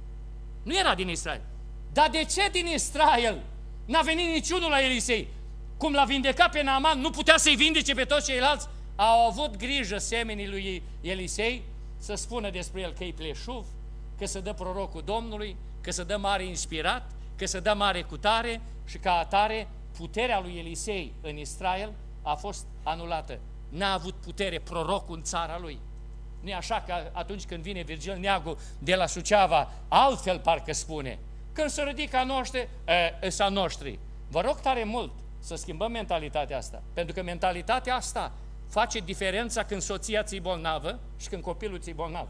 Nu era din Israel. Dar de ce din Israel n-a venit niciunul la Elisei? Cum l-a vindecat pe Naaman, nu putea să-i vindece pe toți ceilalți? Au avut grijă semenii lui Elisei să spună despre el că e pleșuv, că se dă prorocul Domnului, că se dă mare inspirat, că se dă mare cutare și ca atare puterea lui Elisei în Israel a fost anulată. N-a avut putere prorocul în țara lui. Nu e așa că atunci când vine Virgil Neagu de la Suceava, altfel parcă spune. Când se ridică a noștri, e, e a noștri. Vă rog tare mult să schimbăm mentalitatea asta. Pentru că mentalitatea asta face diferența când soția ți-i bolnavă și când copilul ți-i bolnav.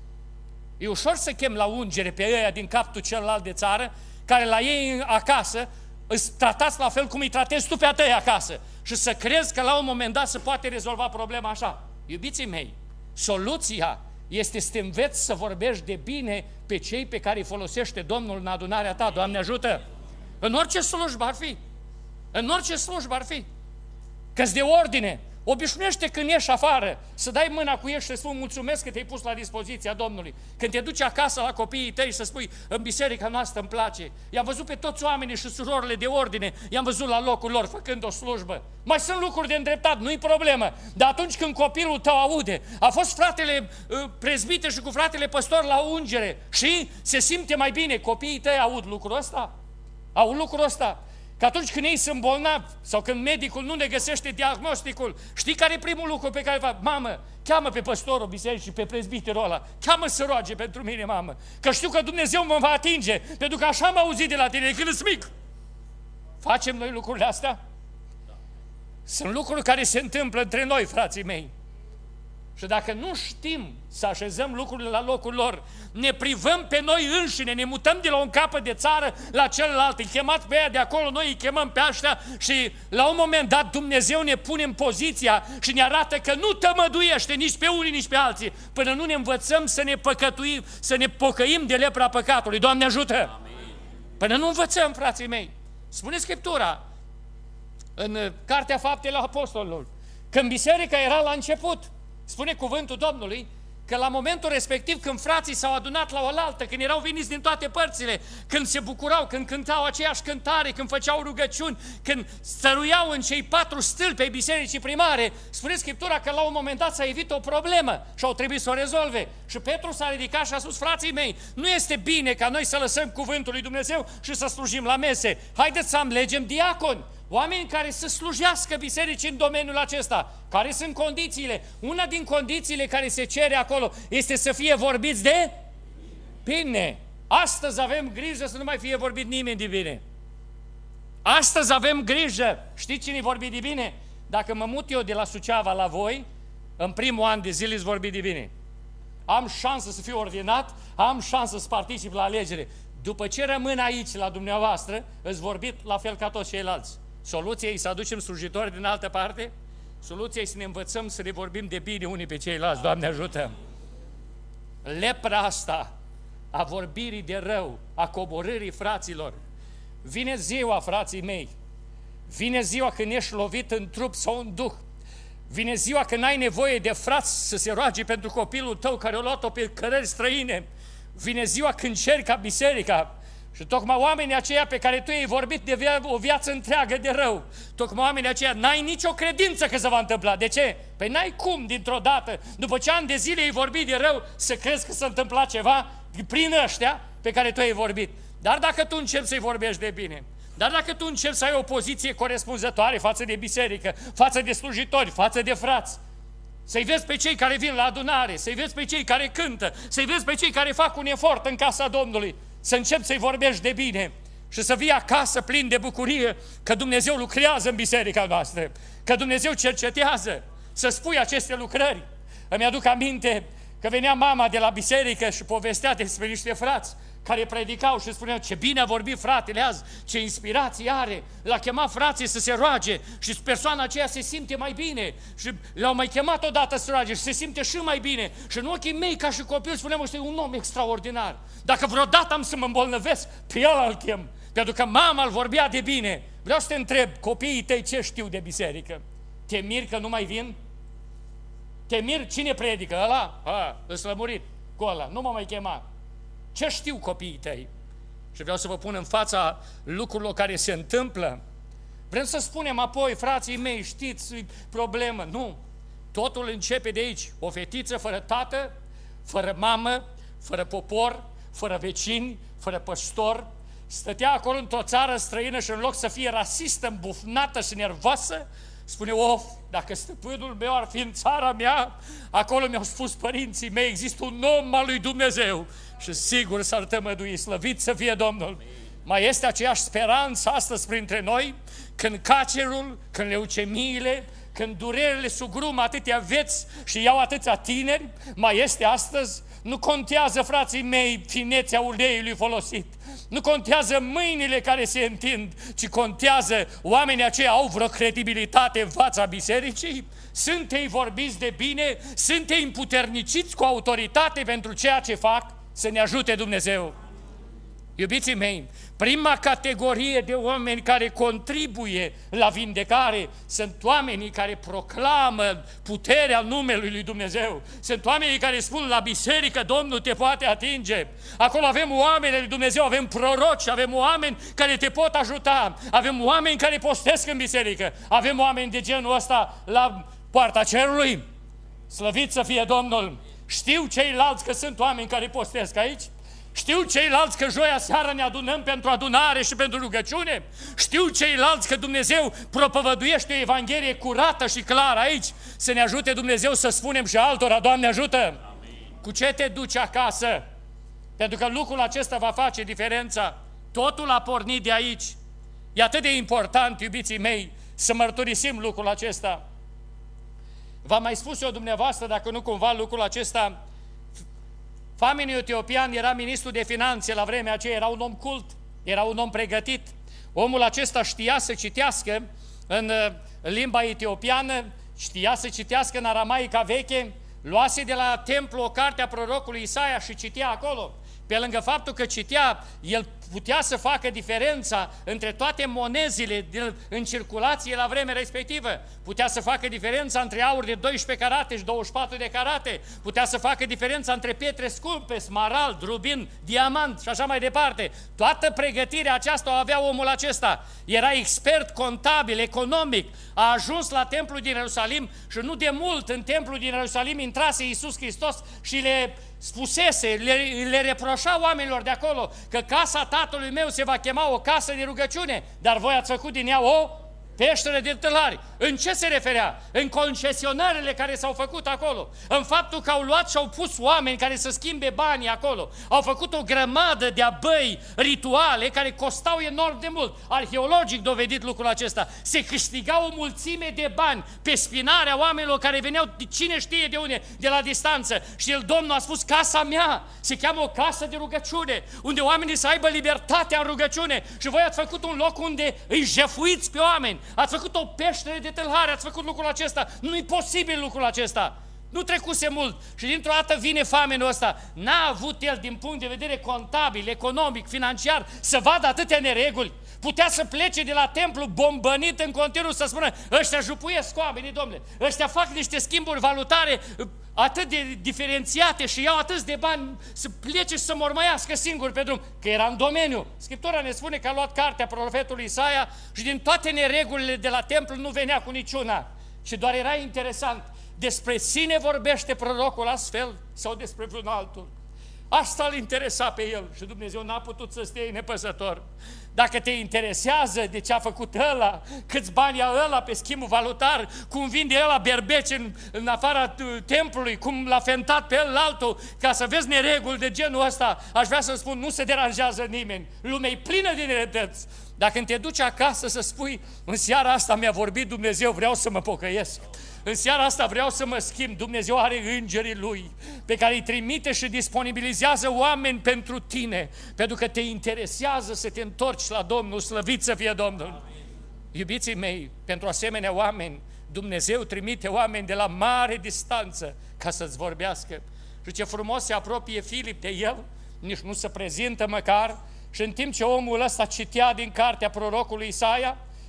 E ușor să chem la ungere pe ăia din capul celălalt de țară, care la ei acasă îți tratați la fel cum îi tratezi tu pe a tăi acasă. Și să crezi că la un moment dat se poate rezolva problema așa. Iubiții mei, soluția este să te înveți să vorbești de bine pe cei pe care îi folosește Domnul în adunarea ta. Doamne ajută! În orice slujbă ar fi. În orice slujbă ar fi. Că-s de ordine. Obișnuiește când ieși afară să dai mâna cu ei și să spui mulțumesc că te-ai pus la dispoziția Domnului. Când te duci acasă la copiii tăi să spui în biserica noastră îmi place. I-am văzut pe toți oamenii și surorile de ordine, i-am văzut la locul lor făcând o slujbă. Mai sunt lucruri de îndreptat, nu-i problemă. Dar atunci când copilul tău aude, a fost fratele uh, prezbite și cu fratele păstor la ungere și se simte mai bine, copiii tăi aud lucrul ăsta? Aud lucrul ăsta? Că atunci când ei sunt bolnavi sau când medicul nu ne găsește diagnosticul, știi care e primul lucru pe care îl fac? Mamă, cheamă pe păstorul bisericii, pe prezbiterul ăla, cheamă să roage pentru mine, mamă, că știu că Dumnezeu mă va atinge, pentru că așa am auzit de la tine când îți mic. Facem noi lucrurile astea? Sunt lucruri care se întâmplă între noi, frații mei. Și dacă nu știm să așezăm lucrurile la locul lor, ne privăm pe noi înșine, ne mutăm de la un capăt de țară la celălalt, îi chemați pe aia de acolo, noi îi chemăm pe aștia și la un moment dat Dumnezeu ne pune în poziția și ne arată că nu tămăduiește nici pe unii, nici pe alții, până nu ne învățăm să ne păcătuim, să ne pocăim de lepra păcatului. Doamne ajută! Amin. Până nu învățăm, frații mei. Spune Scriptura în Cartea Faptele Apostolilor, când biserica era la început, spune cuvântul Domnului că la momentul respectiv când frații s-au adunat la oaltă, când erau veniți din toate părțile, când se bucurau, când cântau aceeași cântare, când făceau rugăciuni, când stăruiau în cei patru stâlpi ai bisericii primare, spune Scriptura că la un moment dat s-a evit o problemă și au trebuit să o rezolve. Și Petru s-a ridicat și a spus, frații mei, nu este bine ca noi să lăsăm cuvântul lui Dumnezeu și să slujim la mese. Haideți să alegem diaconi. Oameni care să slujească bisericii în domeniul acesta. Care sunt condițiile? Una din condițiile care se cere acolo este să fie vorbiți de bine. Astăzi avem grijă să nu mai fie vorbit nimeni de bine. Astăzi avem grijă. Știți cine-i vorbit de bine? Dacă mă mut eu de la Suceava la voi, în primul an de zile îți vorbi de bine. Am șansă să fiu ordinat, am șansă să particip la alegere. După ce rămân aici la dumneavoastră, îți vorbit la fel ca toți ceilalți. Soluția e să aducem slujitori din altă parte? Soluția e să ne învățăm să ne vorbim de bine unii pe ceilalți. Doamne ajută! Lepra asta a vorbirii de rău, a coborârii fraților. Vine ziua, frații mei, vine ziua când ești lovit în trup sau în duh. Vine ziua când ai nevoie de frați să se roage pentru copilul tău care a luat-o pe cărări străine. Vine ziua când ceri ca biserica. Și tocmai oamenii aceia pe care tu ai vorbit de via o viață întreagă de rău, tocmai oamenii aceia n-ai nicio credință că se va întâmpla. De ce? Păi n-ai cum dintr-o dată, după ce ani de zile ai vorbit de rău, să crezi că s-a întâmplat ceva prin ăștia pe care tu ai vorbit. Dar dacă tu începi să-i vorbești de bine, dar dacă tu începi să ai o poziție corespunzătoare față de biserică, față de slujitori, față de frați, să-i vezi pe cei care vin la adunare, să-i vezi pe cei care cântă, să-i vezi pe cei care fac un efort în casa Domnului, să începi să-i vorbești de bine și să vii acasă plin de bucurie că Dumnezeu lucrează în biserica noastră, că Dumnezeu cercetează, să spui aceste lucrări. Îmi aduc aminte că venea mama de la biserică și povestea despre niște frați care predicau și spuneau ce bine a vorbit fratele azi, ce inspirație are, l-a chemat frații să se roage și persoana aceea se simte mai bine și l-au mai chemat odată să roage și se simte și mai bine și în ochii mei ca și copil spuneam, ăsta e un om extraordinar, dacă vreodată am să mă îmbolnăvesc, pe el îl chem, pentru că mama îl vorbea de bine. Vreau să te întreb, copiii tăi ce știu de biserică? Te miri că nu mai vin? Te miri cine predică? Ăla? Ha, îți lămurit cu ăla, nu mă mai chema. Ce știu copiii tăi? Și vreau să vă pun în fața lucrurilor care se întâmplă. Vrem să spunem apoi, frații mei, știți, problemă. Nu. Totul începe de aici. O fetiță fără tată, fără mamă, fără popor, fără vecini, fără păstor, stătea acolo într-o țară străină și în loc să fie rasistă, îmbufnată și nervoasă, spune, of, dacă stăpânul meu ar fi în țara mea, acolo mi-au spus părinții mei, există un om al lui Dumnezeu și sigur s-ar tămădui, slăvit să fie Domnul. Mai este aceeași speranță astăzi printre noi, când cancerul, când leucemiile, când durerile sugrumă atâtea vieți și iau atâția tineri, mai este astăzi. Nu contează, frații mei, finețea uleiului folosit. Nu contează mâinile care se întind, ci contează oamenii aceia au vreo credibilitate în fața bisericii? Sunt ei vorbiți de bine? Sunt ei împuterniciți cu autoritate pentru ceea ce fac? Să ne ajute Dumnezeu! Iubiții mei, prima categorie de oameni care contribuie la vindecare sunt oamenii care proclamă puterea numelui lui Dumnezeu. Sunt oamenii care spun la biserică, Domnul te poate atinge. Acolo avem oameni lui Dumnezeu, avem proroci, avem oameni care te pot ajuta, avem oameni care postesc în biserică, avem oameni de genul ăsta la poarta cerului. Slăvit să fie Domnul! Știu ceilalți că sunt oameni care postesc aici? Știu ceilalți că joia seara ne adunăm pentru adunare și pentru rugăciune? Știu ceilalți că Dumnezeu propovăduiește o Evanghelie curată și clară aici? Să ne ajute Dumnezeu să spunem și altora, Doamne ajută! Amin. Cu ce te duci acasă? Pentru că lucrul acesta va face diferența. Totul a pornit de aici. E atât de important, iubiții mei, să mărturisim lucrul acesta. V-am mai spus eu dumneavoastră, dacă nu cumva lucrul acesta. Famenul etiopian era ministru de finanțe la vremea aceea, era un om cult, era un om pregătit. Omul acesta știa să citească în limba etiopiană, știa să citească în aramaica veche, luase de la templu o carte a prorocului Isaia și citea acolo. Pe lângă faptul că citea, el putea să facă diferența între toate monezile în circulație la vremea respectivă. Putea să facă diferența între aur de doisprezece carate și douăzeci și patru de carate. Putea să facă diferența între pietre scumpe, smarald, rubin, diamant și așa mai departe. Toată pregătirea aceasta o avea omul acesta. Era expert contabil, economic. A ajuns la templul din Ierusalim și nu de mult în templul din Ierusalim intrase Iisus Hristos și le spusese, le, le reproșa oamenilor de acolo că casa tatălui meu se va chema o casă de rugăciune, dar voi ați făcut din ea o peșteră de tâlhari. În ce se referea? În concesionările care s-au făcut acolo, în faptul că au luat și au pus oameni care să schimbe banii acolo, au făcut o grămadă de abăi rituale care costau enorm de mult. Arheologic dovedit lucrul acesta. Se câștigau o mulțime de bani pe spinarea oamenilor care veneau cine știe de unde, de la distanță. Și el, Domnul, a spus, casa mea se cheamă o casă de rugăciune, unde oamenii să aibă libertatea în rugăciune. Și voi ați făcut un loc unde îi jefuiți pe oameni. Ați făcut o peșteră de tâlhari, ați făcut lucrul acesta. Nu-i posibil lucrul acesta. Nu trecuse mult și dintr-o dată vine famenul ăsta. N-a avut el din punct de vedere contabil, economic, financiar să vadă atâtea nereguli. Putea să plece de la templu bombănit în continuu să spună, ăștia jupuiesc oamenii, domnule, ăștia fac niște schimburi valutare atât de diferențiate și iau atâți de bani să plece și să mormăiască singur pe drum, că era în domeniu. Scriptura ne spune că a luat cartea profetului Isaia și din toate neregulile de la templu nu venea cu niciuna. Și doar era interesant, despre sine vorbește prorocul astfel sau despre vreun altul? Asta îl interesa pe el și Dumnezeu n-a putut să stea nepăsător. Dacă te interesează de ce a făcut ăla, câți bani a ăla pe schimbul valutar, cum vinde ăla berbeci în, în afara templului, cum l-a fentat pe el altul, ca să vezi nereguli de genul ăsta, aș vrea să spun, nu se deranjează nimeni. Lumea e plină de neredăți. Dacă te duci acasă să spui, în seara asta mi-a vorbit Dumnezeu, vreau să mă pocăiesc. În seara asta vreau să mă schimb. Dumnezeu are îngerii Lui pe care îi trimite și disponibilizează oameni pentru tine, pentru că te interesează să te întorci la Domnul, slăvit să fie Domnul. Amin. Iubiții mei, pentru asemenea oameni, Dumnezeu trimite oameni de la mare distanță ca să-ți vorbească. Și ce frumos se apropie Filip de el, nici nu se prezintă măcar, și în timp ce omul ăsta citea din cartea prorocului Isaia,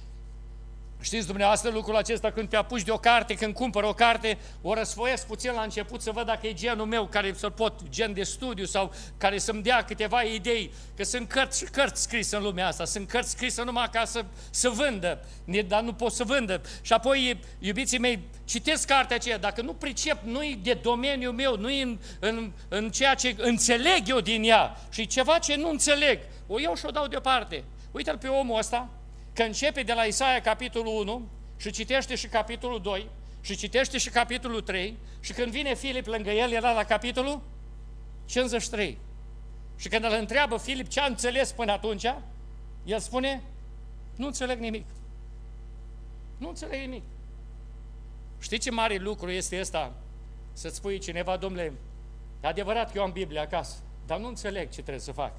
Știți dumneavoastră lucrul acesta, când te apuci de o carte, când cumpăr o carte, o răsfoiesc puțin la început să văd dacă e genul meu, care să pot, gen de studiu sau care să-mi dea câteva idei, că sunt cărți și cărți scrise în lumea asta, sunt cărți scrise numai ca să, să vândă, dar nu pot să vândă. Și apoi, iubiții mei, citesc cartea aceea, dacă nu pricep, nu-i de domeniul meu, nu-i în, în, în ceea ce înțeleg eu din ea și ceva ce nu înțeleg, o iau și o dau deoparte. Uite-l pe omul ăsta, că începe de la Isaia capitolul unu și citește și capitolul doi și citește și capitolul trei și când vine Filip lângă el, era la capitolul cincizeci și trei. Și când îl întreabă Filip ce a înțeles până atunci, el spune, nu înțeleg nimic. Nu înțeleg nimic. Știi ce mare lucru este ăsta? Să-ți spui cineva, domnule, e adevărat că eu am Biblia acasă, dar nu înțeleg ce trebuie să fac.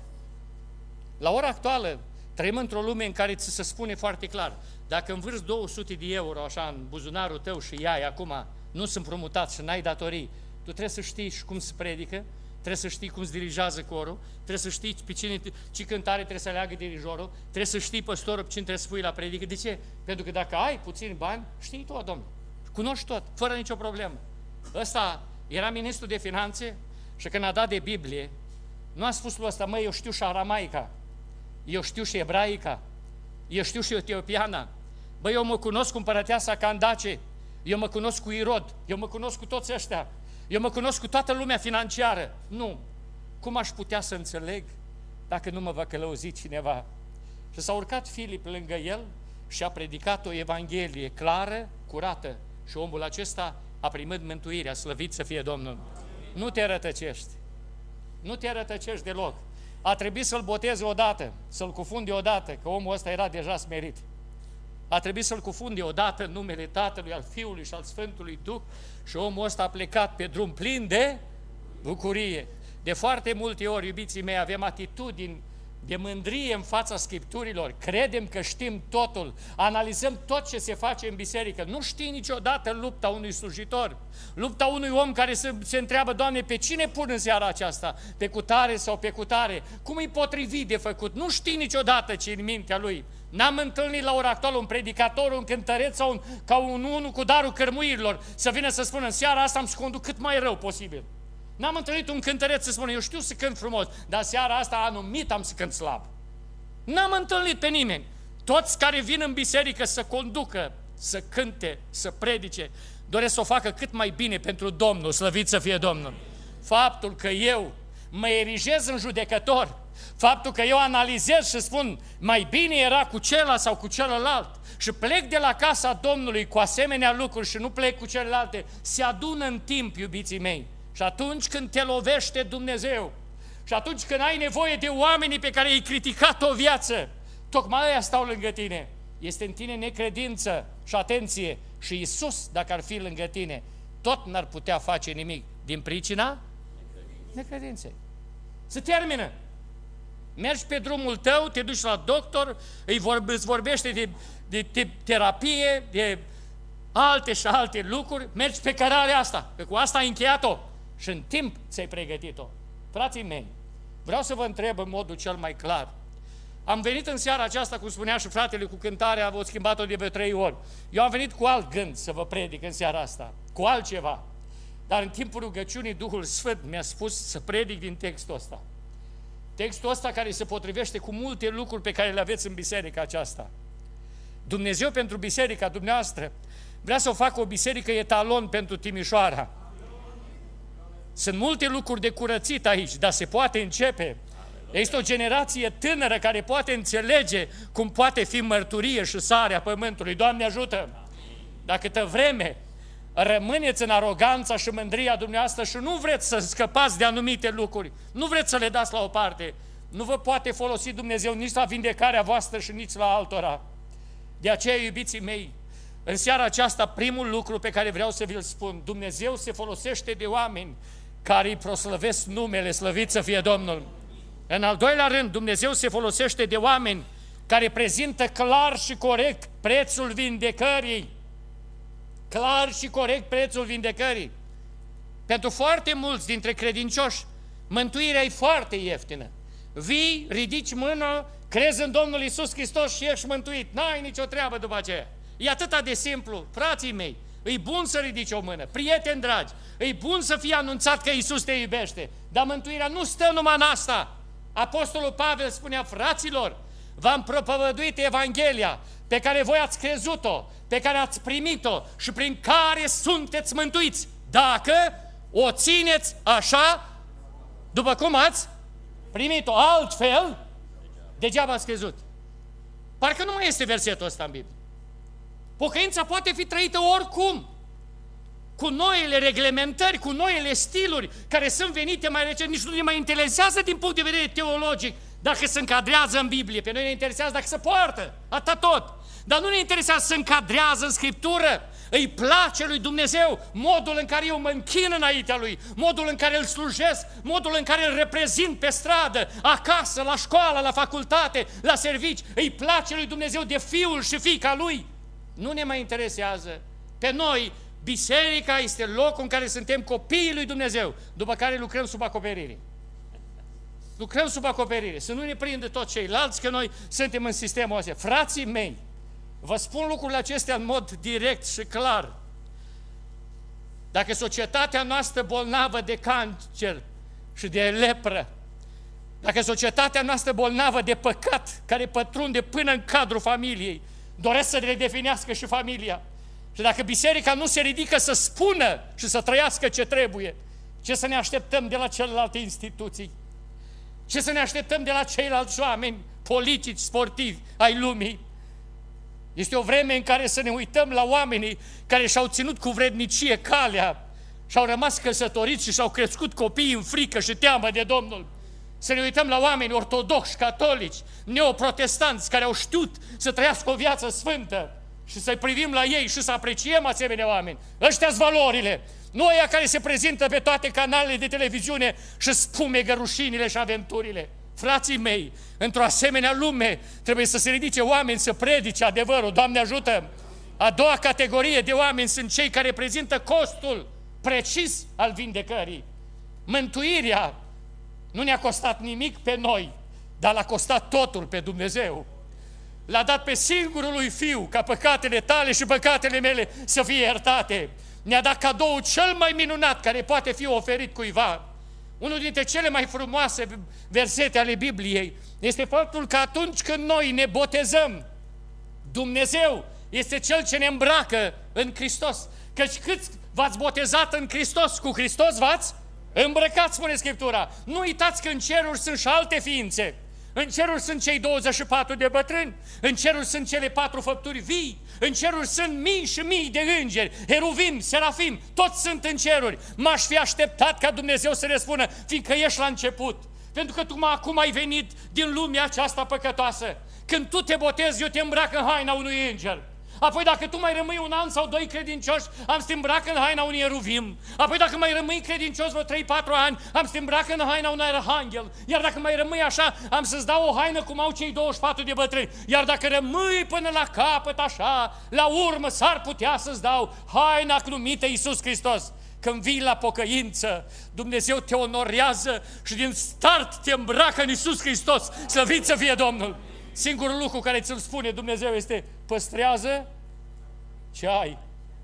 La ora actuală, trăim într-o lume în care ți se spune foarte clar, dacă învârți două sute de euro așa în buzunarul tău și iai acum, nu sunt împrumutat și n-ai datorii, tu trebuie să știi și cum se predică, trebuie să știi cum se dirigează corul, trebuie să știi pe cine, ce cântare trebuie să aleagă dirijorul, trebuie să știi păstorul pe cine trebuie să pui la predică. De ce? Pentru că dacă ai puțini bani, știi tot, domnule, cunoști tot, fără nicio problemă. Ăsta era ministru de finanțe și când a dat de Biblie, nu a spus lui ăsta, măi, eu știu și aramaica, eu știu și ebraica, eu știu și etiopiana, băi, eu mă cunosc cu împărăteasa Candace, eu mă cunosc cu Irod, eu mă cunosc cu toți ăștia, eu mă cunosc cu toată lumea financiară. Nu. Cum aș putea să înțeleg dacă nu mă va călăuzi cineva? Și s-a urcat Filip lângă el și a predicat o evanghelie clară, curată. Și omul acesta a primit mântuirea, slăvit să fie Domnul. Nu te rătăcești. Nu te rătăcești deloc. A trebuit să-l boteze odată, să-l cufunde odată, că omul ăsta era deja smerit. A trebuit să-l cufunde odată în numele Tatălui, al Fiului și al Sfântului Duh și omul ăsta a plecat pe drum plin de bucurie. De foarte multe ori, iubiții mei, avem atitudini de mândrie în fața Scripturilor, credem că știm totul, analizăm tot ce se face în biserică, nu știi niciodată lupta unui slujitor, lupta unui om care se, se întreabă, Doamne, pe cine pun în seara aceasta? Pe cutare sau pe cutare? Cum îi potrivit de făcut? Nu știi niciodată ce în mintea lui. N-am întâlnit la ora actuală un predicator, un cântăreț sau un, ca un unul cu darul cărmuirilor să vină să spună, în seara asta am să conduc cât mai rău posibil. N-am întâlnit un cântăreț să spună, eu știu să cânt frumos, dar seara asta anumit am să cânt slab. N-am întâlnit pe nimeni. Toți care vin în biserică să conducă, să cânte, să predice, doresc să o facă cât mai bine pentru Domnul, slăvit să fie Domnul. Faptul că eu mă erigez în judecător, faptul că eu analizez și spun, mai bine era cu celălalt sau cu celălalt, și plec de la casa Domnului cu asemenea lucruri și nu plec cu celelalte, se adună în timp, iubiții mei. Și atunci când te lovește Dumnezeu, și atunci când ai nevoie de oamenii pe care i-ai criticat o viață, tocmai aia stau lângă tine. Este în tine necredință și atenție. Și Iisus, dacă ar fi lângă tine, tot n-ar putea face nimic din pricina necredinței. Se termină. Mergi pe drumul tău, te duci la doctor, îi vorbe, îți vorbește de, de, de terapie, de alte și alte lucruri, mergi pe cărarea asta, că cu asta ai încheiat-o și în timp ți-ai pregătit-o. Frații mei, vreau să vă întreb în modul cel mai clar. Am venit în seara aceasta, cum spunea și fratele, cu cântarea, au schimbat-o de pe trei ori. Eu am venit cu alt gând să vă predic în seara asta, cu altceva. Dar în timpul rugăciunii, Duhul Sfânt mi-a spus să predic din textul ăsta. Textul ăsta care se potrivește cu multe lucruri pe care le aveți în biserica aceasta. Dumnezeu pentru biserica dumneavoastră vrea să o facă o biserică etalon pentru Timișoara. Sunt multe lucruri de curățit aici, dar se poate începe. Există o generație tânără care poate înțelege cum poate fi mărturie și sarea pământului. Doamne ajută! Dar câtă vreme rămâneți în aroganța și mândria dumneavoastră și nu vreți să scăpați de anumite lucruri, nu vreți să le dați la o parte, nu vă poate folosi Dumnezeu nici la vindecarea voastră și nici la altora. De aceea, iubiții mei, în seara aceasta, primul lucru pe care vreau să vi-l spun, Dumnezeu se folosește de oameni care îi proslăvesc numele, slăvit să fie Domnul. În al doilea rând, Dumnezeu se folosește de oameni care prezintă clar și corect prețul vindecării. Clar și corect prețul vindecării. Pentru foarte mulți dintre credincioși, mântuirea e foarte ieftină. Vii, ridici mână, crezi în Domnul Iisus Hristos și ești mântuit. N-ai nicio treabă după aceea. E atât de simplu, frații mei, e bun să ridici o mână, prieteni dragi, e bun să fie anunțat că Iisus te iubește, dar mântuirea nu stă numai în asta. Apostolul Pavel spunea, fraților, v-am propovăduit Evanghelia pe care voi ați crezut-o, pe care ați primit-o și prin care sunteți mântuiți, dacă o țineți așa, după cum ați primit-o. Altfel, degeaba ați crezut. Parcă nu mai este versetul ăsta în Biblie. Pocăința poate fi trăită oricum, cu noile reglementări, cu noile stiluri care sunt venite mai recent, nici nu ne mai interesează din punct de vedere teologic dacă se încadrează în Biblie. Pe noi ne interesează dacă se poartă, atât tot. Dar nu ne interesează să încadrează în Scriptură. Îi place lui Dumnezeu modul în care eu mă închin înaintea Lui, modul în care îl slujesc, modul în care îl reprezint pe stradă, acasă, la școală, la facultate, la servici. Îi place lui Dumnezeu de fiul și fiica Lui. Nu ne mai interesează. Pe noi, biserica este locul în care suntem copiii lui Dumnezeu, după care lucrăm sub acoperire. Lucrăm sub acoperire, să nu ne prindă toți ceilalți că noi suntem în sistemul ăsta. Frații mei, vă spun lucrurile acestea în mod direct și clar. Dacă societatea noastră bolnavă de cancer și de lepră, dacă societatea noastră bolnavă de păcat, care pătrunde până în cadrul familiei, doresc să redefinească și familia, și dacă biserica nu se ridică să spună și să trăiască ce trebuie, ce să ne așteptăm de la celelalte instituții? Ce să ne așteptăm de la ceilalți oameni politici, sportivi ai lumii? Este o vreme în care să ne uităm la oamenii care și-au ținut cu vrednicie calea și-au rămas căsătoriți și și-au crescut copiii în frică și teamă de Domnul. Să ne uităm la oameni ortodoxi, catolici, neoprotestanți care au știut să trăiască o viață sfântă și să-i privim la ei și să apreciem asemenea oameni. Ăștia-s valorile. Nu aia care se prezintă pe toate canalele de televiziune și spumegă rușinile și aventurile. Frații mei, într-o asemenea lume trebuie să se ridice oameni să predice adevărul. Doamne ajută! A doua categorie de oameni sunt cei care prezintă costul precis al vindecării. Mântuirea nu ne-a costat nimic pe noi, dar l-a costat totul pe Dumnezeu. L-a dat pe singurul lui Fiu ca păcatele tale și păcatele mele să fie iertate. Ne-a dat cadoul cel mai minunat care poate fi oferit cuiva. Unul dintre cele mai frumoase versete ale Bibliei este faptul că atunci când noi ne botezăm, Dumnezeu este Cel ce ne îmbracă în Hristos. Căci câți v-ați botezat în Hristos, cu Hristos v-ați îmbrăcat, spune Scriptura. Nu uitați că în ceruri sunt și alte ființe. În ceruri sunt cei douăzeci și patru de bătrâni, în ceruri sunt cele patru făpturi vii, în ceruri sunt mii și mii de îngeri, heruvim, serafim, toți sunt în ceruri. M-aș fi așteptat ca Dumnezeu să le spună, fiindcă ești la început, pentru că tu acum ai venit din lumea aceasta păcătoasă. Când tu te botezi, eu te îmbrac în haina unui înger. Apoi dacă tu mai rămâi un an sau doi credincioși, am să te îmbrac în haina unui eruvim. Apoi dacă mai rămâi credincios vreo trei patru ani, am să te îmbrac în haina unui arhanghel. Iar dacă mai rămâi așa, am să-ți dau o haină cum au cei douăzeci și patru de bătrâni. Iar dacă rămâi până la capăt așa, la urmă s-ar putea să-ți dau haina numită Iisus Hristos. Când vii la pocăință, Dumnezeu te onorează și din start te îmbracă în Iisus Hristos. Slăvit să fie Domnul! Singurul lucru care ți-l spune Dumnezeu este: păstrează ce ai.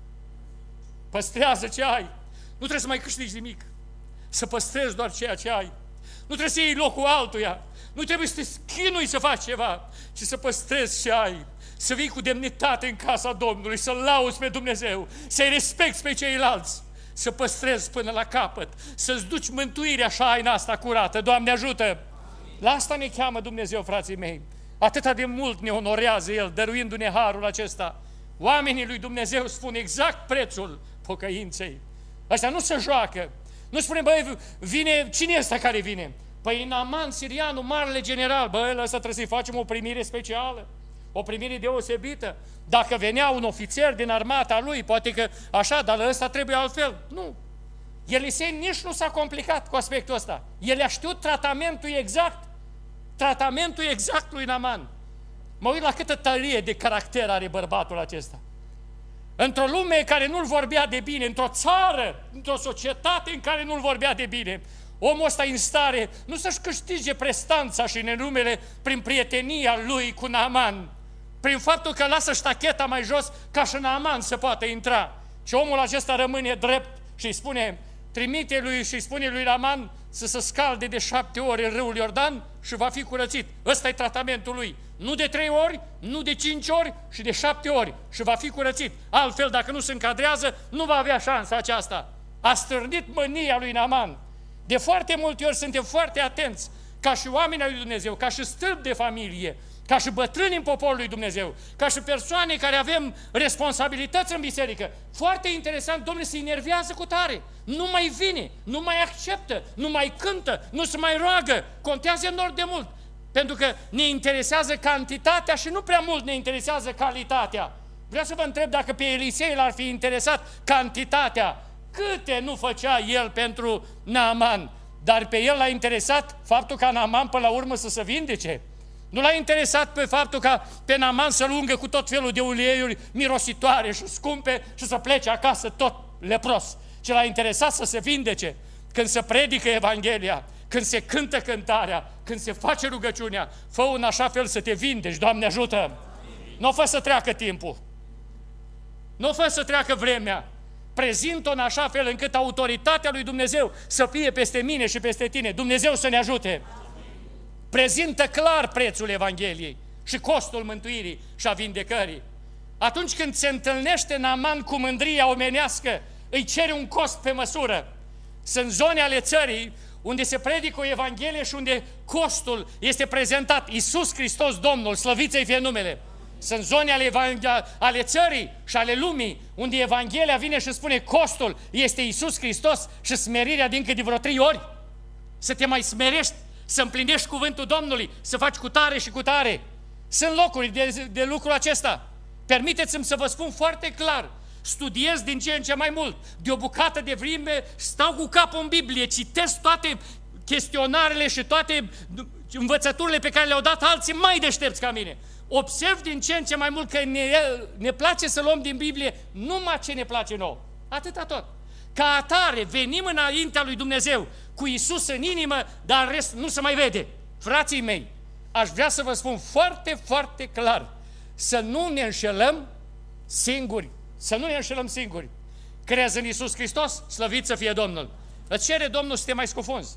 Păstrează ce ai. Nu trebuie să mai câștigi nimic. Să păstrezi doar ceea ce ai. Nu trebuie să iei locul altuia. Nu trebuie să te schinui să faci ceva, ci să păstrezi ce ai. Să vii cu demnitate în casa Domnului, să-L lauzi pe Dumnezeu, să-i respecti pe ceilalți, să păstrezi până la capăt, să-ți duci mântuirea așa haina asta curată. Doamne ajută! La asta ne cheamă Dumnezeu, frații mei. Atâta de mult ne onorează El, dăruindu-ne harul acesta. Oamenii lui Dumnezeu spun exact prețul pocăinței. Asta nu se joacă. Nu spune, băi, vine, cine e ăsta care vine? Păi Naaman, sirianul, marele general. Băi, ăsta trebuie să-i facem o primire specială, o primire deosebită. Dacă venea un ofițer din armata lui, poate că așa, dar ăsta trebuie altfel. Nu. Elisei nici nu s-a complicat cu aspectul ăsta. El a știut tratamentul exact. Tratamentul exact lui Naaman. Mă uit la câtă tărie de caracter are bărbatul acesta. Într-o lume care nu-l vorbea de bine, într-o țară, într-o societate în care nu-l vorbea de bine, omul ăsta e în stare nu să-și câștige prestanța și nenumele prin prietenia lui cu Naaman, prin faptul că lasă ștacheta mai jos ca și Naaman să poată intra. Și omul acesta rămâne drept și îi spune, trimite lui și îi spune lui Naaman să se scalde de șapte ori în râul Iordan și va fi curățit. Ăsta e tratamentul lui. Nu de trei ori, nu de cinci ori și de șapte ori și va fi curățit. Altfel, dacă nu se încadrează, nu va avea șansa aceasta. A stârnit mânia lui Naaman. De foarte multe ori suntem foarte atenți, ca și oamenii lui Dumnezeu, ca și stâlpi de familie, ca și bătrâni în poporul lui Dumnezeu, ca și persoane care avem responsabilități în biserică. Foarte interesant, Domnule, se enervează cu tare. Nu mai vine, nu mai acceptă, nu mai cântă, nu se mai roagă. Contează enorm de mult. Pentru că ne interesează cantitatea și nu prea mult ne interesează calitatea. Vreau să vă întreb dacă pe Elisei l-ar fi interesat cantitatea. Câte nu făcea el pentru Naaman, dar pe el l-a interesat faptul ca Naaman până la urmă să se vindece. Nu l-a interesat pe faptul ca pe Naaman să-l ungă cu tot felul de uleiuri mirositoare și scumpe și să plece acasă tot lepros. Ce l-a interesat să se vindece. Când se predică Evanghelia, când se cântă cântarea, când se face rugăciunea, fă în așa fel să te vindeci, Doamne ajută! Nu o fă să treacă timpul. Nu o fă să treacă vremea. Prezint-o în așa fel încât autoritatea lui Dumnezeu să fie peste mine și peste tine. Dumnezeu să ne ajute. Prezintă clar prețul Evangheliei și costul mântuirii și a vindecării. Atunci când se întâlnește Naaman cu mândria omenească, îi cere un cost pe măsură. Sunt zone ale țării unde se predică o Evanghelie și unde costul este prezentat. Iisus Hristos Domnul, slăvit să-i fie numele. Sunt zone ale, ale țării și ale lumii unde Evanghelia vine și spune costul este Iisus Hristos și smerirea din câte de vreo trei ori. Să te mai smerești, să împlinești cuvântul Domnului, să faci cu tare și cu tare. Sunt locuri de, de lucrul acesta. Permiteți-mi să vă spun foarte clar. Studiez din ce în ce mai mult. De o bucată de vreme stau cu capul în Biblie, citesc toate chestionarele și toate învățăturile pe care le-au dat alții mai deștepți ca mine. Observ din ce în ce mai mult că ne, ne place să luăm din Biblie numai ce ne place nouă. Atâta tot. Ca atare, venim înaintea lui Dumnezeu cu Iisus în inimă, dar în rest nu se mai vede. Frații mei, aș vrea să vă spun foarte, foarte clar, să nu ne înșelăm singuri. Să nu ne înșelăm singuri. Crezi în Iisus Hristos? Slăvit să fie Domnul. Îți cere Domnul să te mai scufunzi.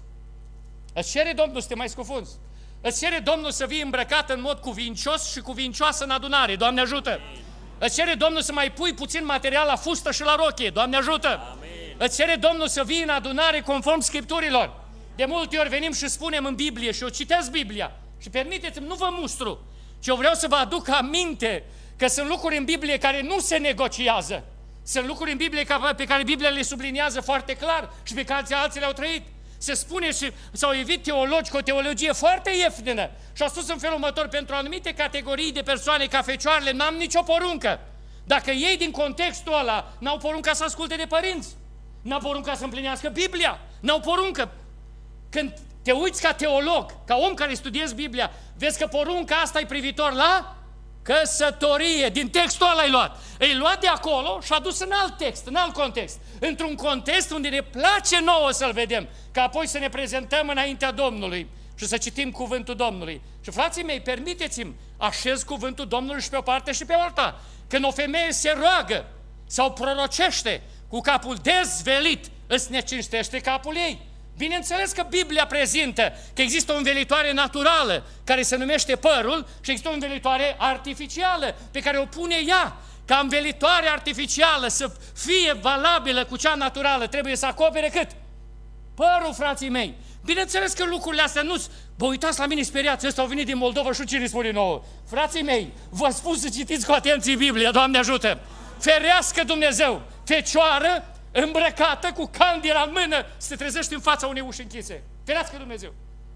Îți cere Domnul să te mai scufunzi. Îți cere Domnul să vii îmbrăcat în mod cuvincios și cuvincioasă în adunare. Doamne ajută! Îți cere Domnul să mai pui puțin material la fustă și la rochie. Doamne ajută! Amin. Îți cere Domnul să vii în adunare conform Scripturilor. De multe ori venim și spunem în Biblie și eu citesc Biblia și permiteți-mi, nu vă mustru, ci eu vreau să vă aduc aminte că sunt lucruri în Biblie care nu se negociază. Sunt lucruri în Biblie pe care Biblia le subliniază foarte clar și pe care alții le-au trăit. Se spune și s-au evit teologi cu o teologie foarte ieftină și au spus în felul următor, pentru anumite categorii de persoane ca fecioarele n-am nicio poruncă. Dacă ei din contextul ăla n-au porunca să asculte de părinți, n-au porunca să împlinească Biblia, n-au poruncă. Când te uiți ca teolog, ca om care studiezi Biblia, vezi că porunca asta e privitor la căsătorie. Din textul ăla ai luat. Ai luat de acolo și a dus în alt text, în alt context. Într-un context unde ne place nouă să-l vedem, ca apoi să ne prezentăm înaintea Domnului și să citim cuvântul Domnului. Și frații mei, permiteți-mi, așez cuvântul Domnului și pe o parte și pe alta. Când o femeie se roagă sau prorocește cu capul dezvelit, îți necinstește capul ei. Bineînțeles că Biblia prezintă că există o învelitoare naturală care se numește părul și există o învelitoare artificială pe care o pune ea. Ca învelitoare artificială să fie valabilă cu cea naturală trebuie să acopere cât? Părul, frații mei. Bineînțeles că lucrurile astea nu... Bă, uitați la mine speriați, ăsta au venit din Moldova și ce ne spune nouă? Frații mei, vă spun să citiți cu atenție Biblia, Doamne ajută! Ferească Dumnezeu, fecioară, îmbrăcată, cu candela în mână, se trezește în fața unei uși închise. Ferească Dumnezeu!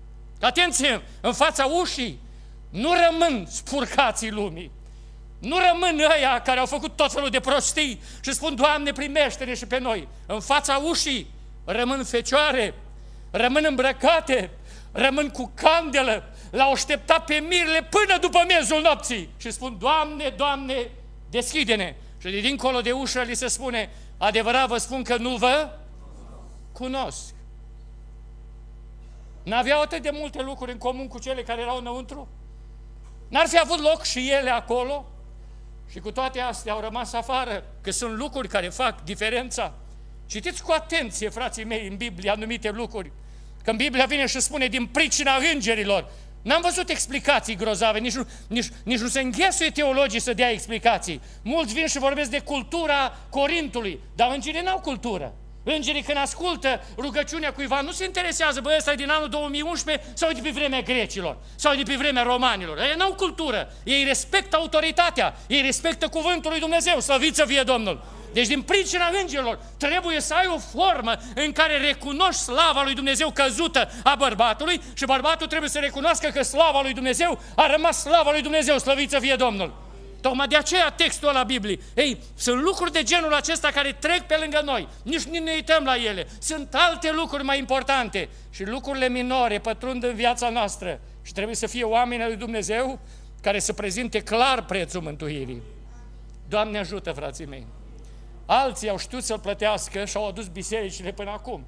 Atenție! În fața ușii nu rămân spurcații lumii. Nu rămân ăia care au făcut tot felul de prostii și spun, Doamne, primește-ne și pe noi. În fața ușii rămân fecioare, rămân îmbrăcate, rămân cu candelă, l-au așteptat pe mirele până după miezul nopții și spun, Doamne, Doamne, deschide-ne. Și de dincolo de ușă li se spune, adevărat vă spun că nu vă cunosc. N-aveau atât de multe lucruri în comun cu cele care erau înăuntru? N-ar fi avut loc și ele acolo? Și cu toate astea au rămas afară, că sunt lucruri care fac diferența. Citiți cu atenție, frații mei, în Biblie anumite lucruri. Când Biblia vine și spune din pricina îngerilor, n-am văzut explicații grozave, nici nu, nici, nici nu se înghesuie teologii să dea explicații. Mulți vin și vorbesc de cultura Corintului, dar îngerii n-au cultură. Îngerii când ascultă rugăciunea cuiva nu se interesează, bă, ăsta e din anul două mii unsprezece sau e de pe vremea grecilor, sau e de pe vremea romanilor. Ei n-au cultură, ei respectă autoritatea, ei respectă cuvântul lui Dumnezeu, slăvit să fie Domnul. Deci din pricina îngerilor trebuie să ai o formă în care recunoști slava lui Dumnezeu căzută a bărbatului și bărbatul trebuie să recunoască că slava lui Dumnezeu a rămas slava lui Dumnezeu, slăvit să fie Domnul. Tocmai de aceea textul ăla Bibliei. Ei, sunt lucruri de genul acesta care trec pe lângă noi, nici nu ne uităm la ele. Sunt alte lucruri mai importante și lucrurile minore pătrund în viața noastră și trebuie să fie oamenii lui Dumnezeu care să prezinte clar prețul mântuirii. Doamne ajută, frații mei! Alții au știut să-l plătească și au adus bisericile până acum.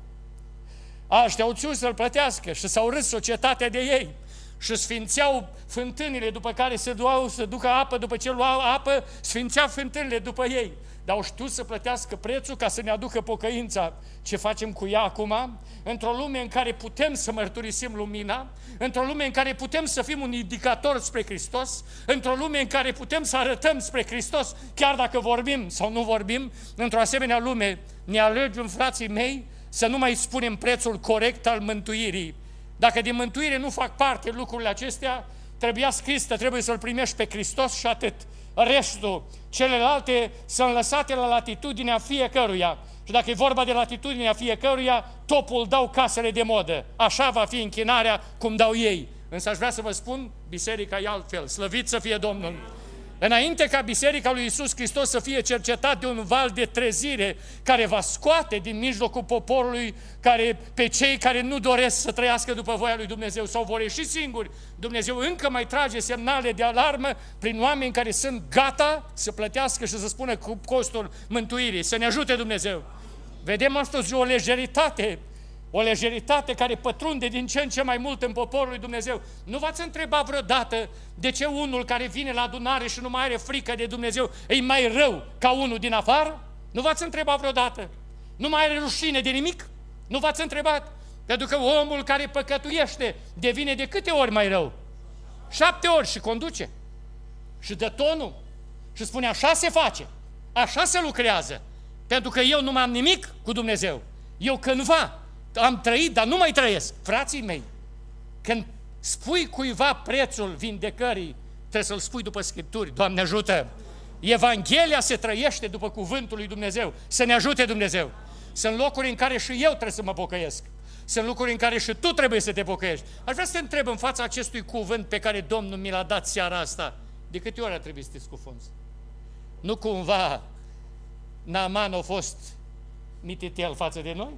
Alții au știut să-l plătească și s-au râs societatea de ei și sfințeau fântânile după care se duau să ducă apă, după ce luau apă, sfințeau fântânile după ei. Dar au știut să plătească prețul ca să ne aducă pocăința. Ce facem cu ea acum? Într-o lume în care putem să mărturisim lumina, într-o lume în care putem să fim un indicator spre Hristos, într-o lume în care putem să arătăm spre Hristos, chiar dacă vorbim sau nu vorbim, într-o asemenea lume ne alegem, frații mei, să nu mai spunem prețul corect al mântuirii. Dacă din mântuire nu fac parte lucrurile acestea, trebuia scris că trebuie să-L primești pe Hristos și atât. Restul, celelalte, sunt lăsate la latitudinea fiecăruia. Și dacă e vorba de latitudinea fiecăruia, topul dau casele de modă. Așa va fi închinarea cum dau ei. Însă aș vrea să vă spun, biserica e altfel. Slăvit să fie Domnul! Înainte ca biserica lui Iisus Hristos să fie cercetat de un val de trezire care va scoate din mijlocul poporului care, pe cei care nu doresc să trăiască după voia lui Dumnezeu sau vor ieși singuri, Dumnezeu încă mai trage semnale de alarmă prin oameni care sunt gata să plătească și să spună cu costul mântuirii. Să ne ajute Dumnezeu! Vedem astăzi o lejeritate, o lejeritate care pătrunde din ce în ce mai mult în poporul lui Dumnezeu. Nu v-ați întrebat vreodată de ce unul care vine la adunare și nu mai are frică de Dumnezeu e mai rău ca unul din afară? Nu v-ați întrebat vreodată? Nu mai are rușine de nimic? Nu v-ați întrebat? Pentru că omul care păcătuiește devine de câte ori mai rău? Șapte ori și conduce. Și dă tonul. Și spune așa se face. Așa se lucrează. Pentru că eu nu mai am nimic cu Dumnezeu. Eu cândva am trăit, dar nu mai trăiesc. Frații mei, când spui cuiva prețul vindecării, trebuie să-l spui după Scripturi. Doamne ajută! Evanghelia se trăiește după cuvântul lui Dumnezeu. Să ne ajute Dumnezeu! Sunt locuri în care și eu trebuie să mă pocăiesc. Sunt lucruri în care și tu trebuie să te pocăiești. Aș vrea să te întreb în fața acestui cuvânt pe care Domnul mi l-a dat seara asta. De câte ori ar trebui să te scufunzi? Nu cumva Naaman a fost mititel față de noi?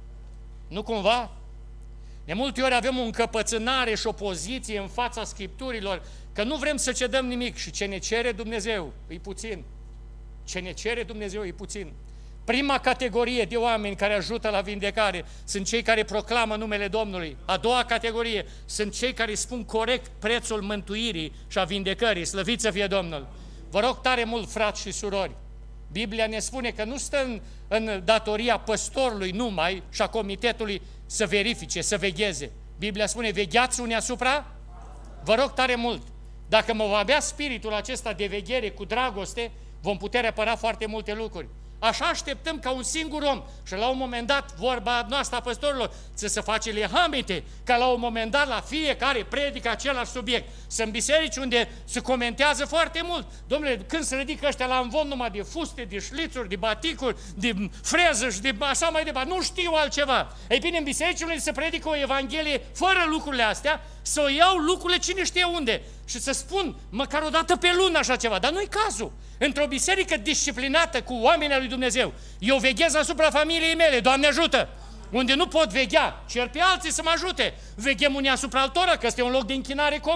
Nu cumva? De multe ori avem o încăpățânare și o poziție în fața Scripturilor că nu vrem să cedăm nimic și ce ne cere Dumnezeu e puțin. Ce ne cere Dumnezeu e puțin. Prima categorie de oameni care ajută la vindecare sunt cei care proclamă numele Domnului. A doua categorie sunt cei care spun corect prețul mântuirii și a vindecării. Slăvit să fie Domnul! Vă rog tare mult, frați și surori, Biblia ne spune că nu stă în, în datoria păstorului numai și a comitetului să verifice, să vegheze. Biblia spune, vegheați unii asupra? Vă rog tare mult, dacă mă va avea spiritul acesta de veghere cu dragoste, vom putea repara foarte multe lucruri. Așa așteptăm ca un singur om și la un moment dat, vorba noastră a păstorilor, să se face lehamite, ca la un moment dat la fiecare predică același subiect. Sunt biserici unde se comentează foarte mult. Dom'le, când se ridică ăștia la învon numai de fuste, de șlițuri, de baticuri, de freză și de așa mai departe, nu știu altceva. Ei bine, în bisericile unde se predică o evanghelie fără lucrurile astea, să o iau lucrurile cine știe unde și să spun măcar o dată pe lună așa ceva, dar nu-i cazul. Într-o biserică disciplinată cu oamenii lui Dumnezeu, eu veghez asupra familiei mele, Doamne ajută! Unde nu pot veghea, cer pe alții să mă ajute. Veghem unii asupra altora, că este un loc de închinare comun.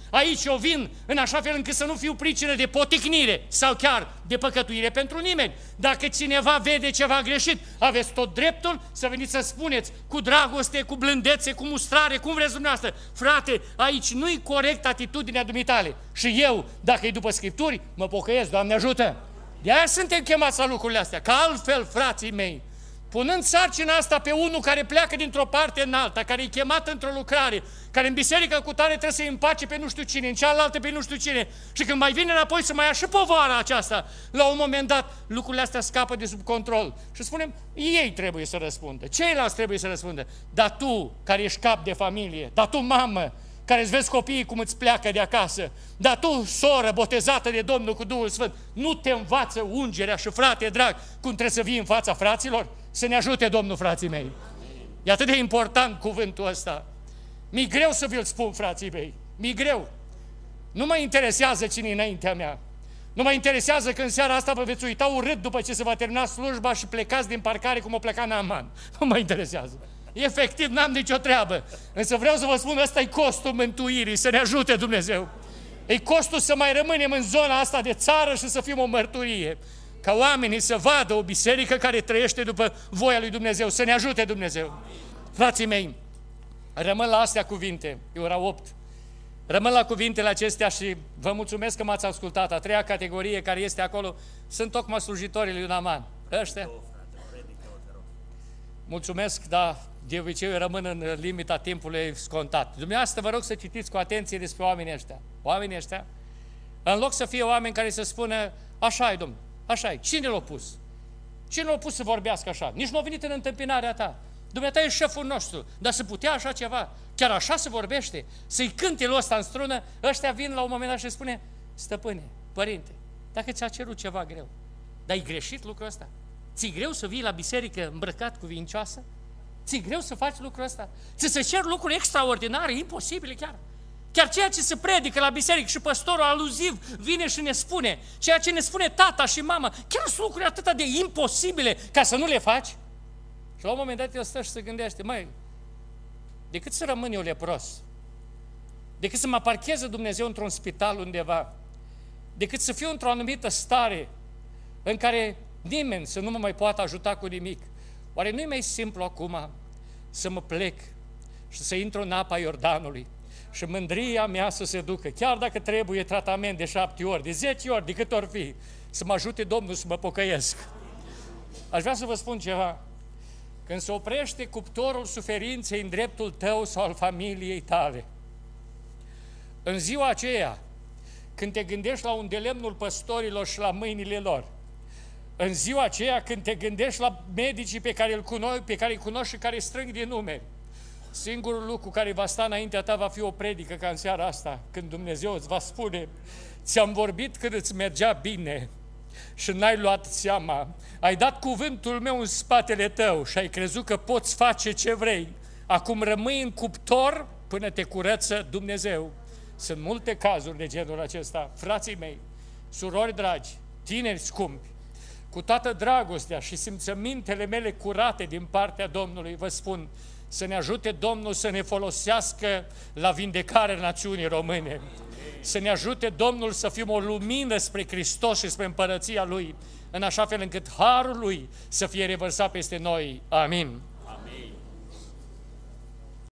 Aici eu vin în așa fel încât să nu fiu pricină de poticnire sau chiar de păcătuire pentru nimeni. Dacă cineva vede ceva greșit, aveți tot dreptul să veniți să spuneți cu dragoste, cu blândețe, cu mustrare, cum vreți dumneavoastră. Frate, aici nu-i corect atitudinea dumitale. Și eu, dacă e după Scripturi, mă pocăiesc, Doamne ajută. De aia suntem chemați la lucrurile astea, că altfel, frații mei, punând sarcina asta pe unul care pleacă dintr-o parte în alta, care e chemat într-o lucrare, care în biserică cu tare trebuie să-i împace pe nu știu cine, în cealaltă pe nu știu cine, și când mai vine înapoi să mai ia și povara aceasta, la un moment dat lucrurile astea scapă de sub control. Și spunem, ei trebuie să răspundă, ceilalți trebuie să răspundă, dar tu, care ești cap de familie, dar tu, mamă, care îți vezi copiii cum îți pleacă de acasă, dar tu, soră, botezată de Domnul cu Duhul Sfânt, nu te învață ungerea și, frate drag, cum trebuie să vii în fața fraților? Să ne ajute Domnul, frații mei. E atât de important cuvântul ăsta. Mi-e greu să vi-l spun, frații mei. Mi-e greu. Nu mă interesează cine înaintea mea. Nu mă interesează că în seara asta vă veți uita urât după ce se va termina slujba și plecați din parcare cum o pleca Naaman. Nu mă interesează. Efectiv, n-am nicio treabă. Însă vreau să vă spun, ăsta e costul mântuirii, să ne ajute Dumnezeu. E costul să mai rămânem în zona asta de țară și să fim o mărturie. Ca oamenii să vadă o biserică care trăiește după voia lui Dumnezeu. Să ne ajute Dumnezeu. Frații mei, rămân la astea cuvinte. E ora opt. Rămân la cuvintele acestea și vă mulțumesc că m-ați ascultat. A treia categorie care este acolo sunt tocmai slujitorii lui Naaman. Ăștia. Mulțumesc, dar de obicei rămân în limita timpului scontat. Dumneavoastră vă rog să citiți cu atenție despre oamenii ăștia. Oamenii ăștia, în loc să fie oameni care să spună, așa e, domnule, așa e, cine l-a pus? Cine l-a pus să vorbească așa? Nici nu a venit în întâmpinarea ta. Dumneata e șeful nostru, dar să putea așa ceva, chiar așa se vorbește, să-i cânte lui ăsta în strună, ăștia vin la un moment dat și spune, stăpâne, părinte, dacă ți-a cerut ceva greu, dar e greșit lucrul ăsta? Ți-e greu să vii la biserică îmbrăcat cu vincioasă? Ți-e greu să faci lucrul ăsta? Ți se cer lucruri extraordinare, imposibile chiar. Chiar ceea ce se predică la biserică și păstorul aluziv vine și ne spune, ceea ce ne spune tata și mama, chiar sunt lucruri atât de imposibile ca să nu le faci? Și la un moment dat el stă și se gândește, măi, decât să rămân eu lepros, decât să mă parcheze Dumnezeu într-un spital undeva, decât să fiu într-o anumită stare în care nimeni să nu mă mai poată ajuta cu nimic, oare nu-i mai simplu acum să mă plec și să intru în apa Iordanului și mândria mea să se ducă, chiar dacă trebuie tratament de șapte ori, de zece ori, de cât ori fi, să mă ajute Domnul să mă pocăiesc. Aș vrea să vă spun ceva. Când se oprește cuptorul suferinței în dreptul tău sau al familiei tale, în ziua aceea, când te gândești la undelemnul păstorilor și la mâinile lor, în ziua aceea când te gândești la medicii pe care îl cunoști, pe care îi cunoști și care îi strâng din numeri, singurul lucru care va sta înaintea ta va fi o predică ca în seara asta, când Dumnezeu îți va spune, ți-am vorbit când îți mergea bine și n-ai luat seama, ai dat cuvântul meu în spatele tău și ai crezut că poți face ce vrei. Acum rămâi în cuptor până te curăță Dumnezeu. Sunt multe cazuri de genul acesta. Frații mei, surori dragi, tineri scumpi, cu toată dragostea și simțămintele mele curate din partea Domnului, vă spun, să ne ajute Domnul să ne folosească la vindecarea națiunii române. Să ne ajute Domnul să fim o lumină spre Hristos și spre împărăția Lui, în așa fel încât harul Lui să fie revărsat peste noi. Amin.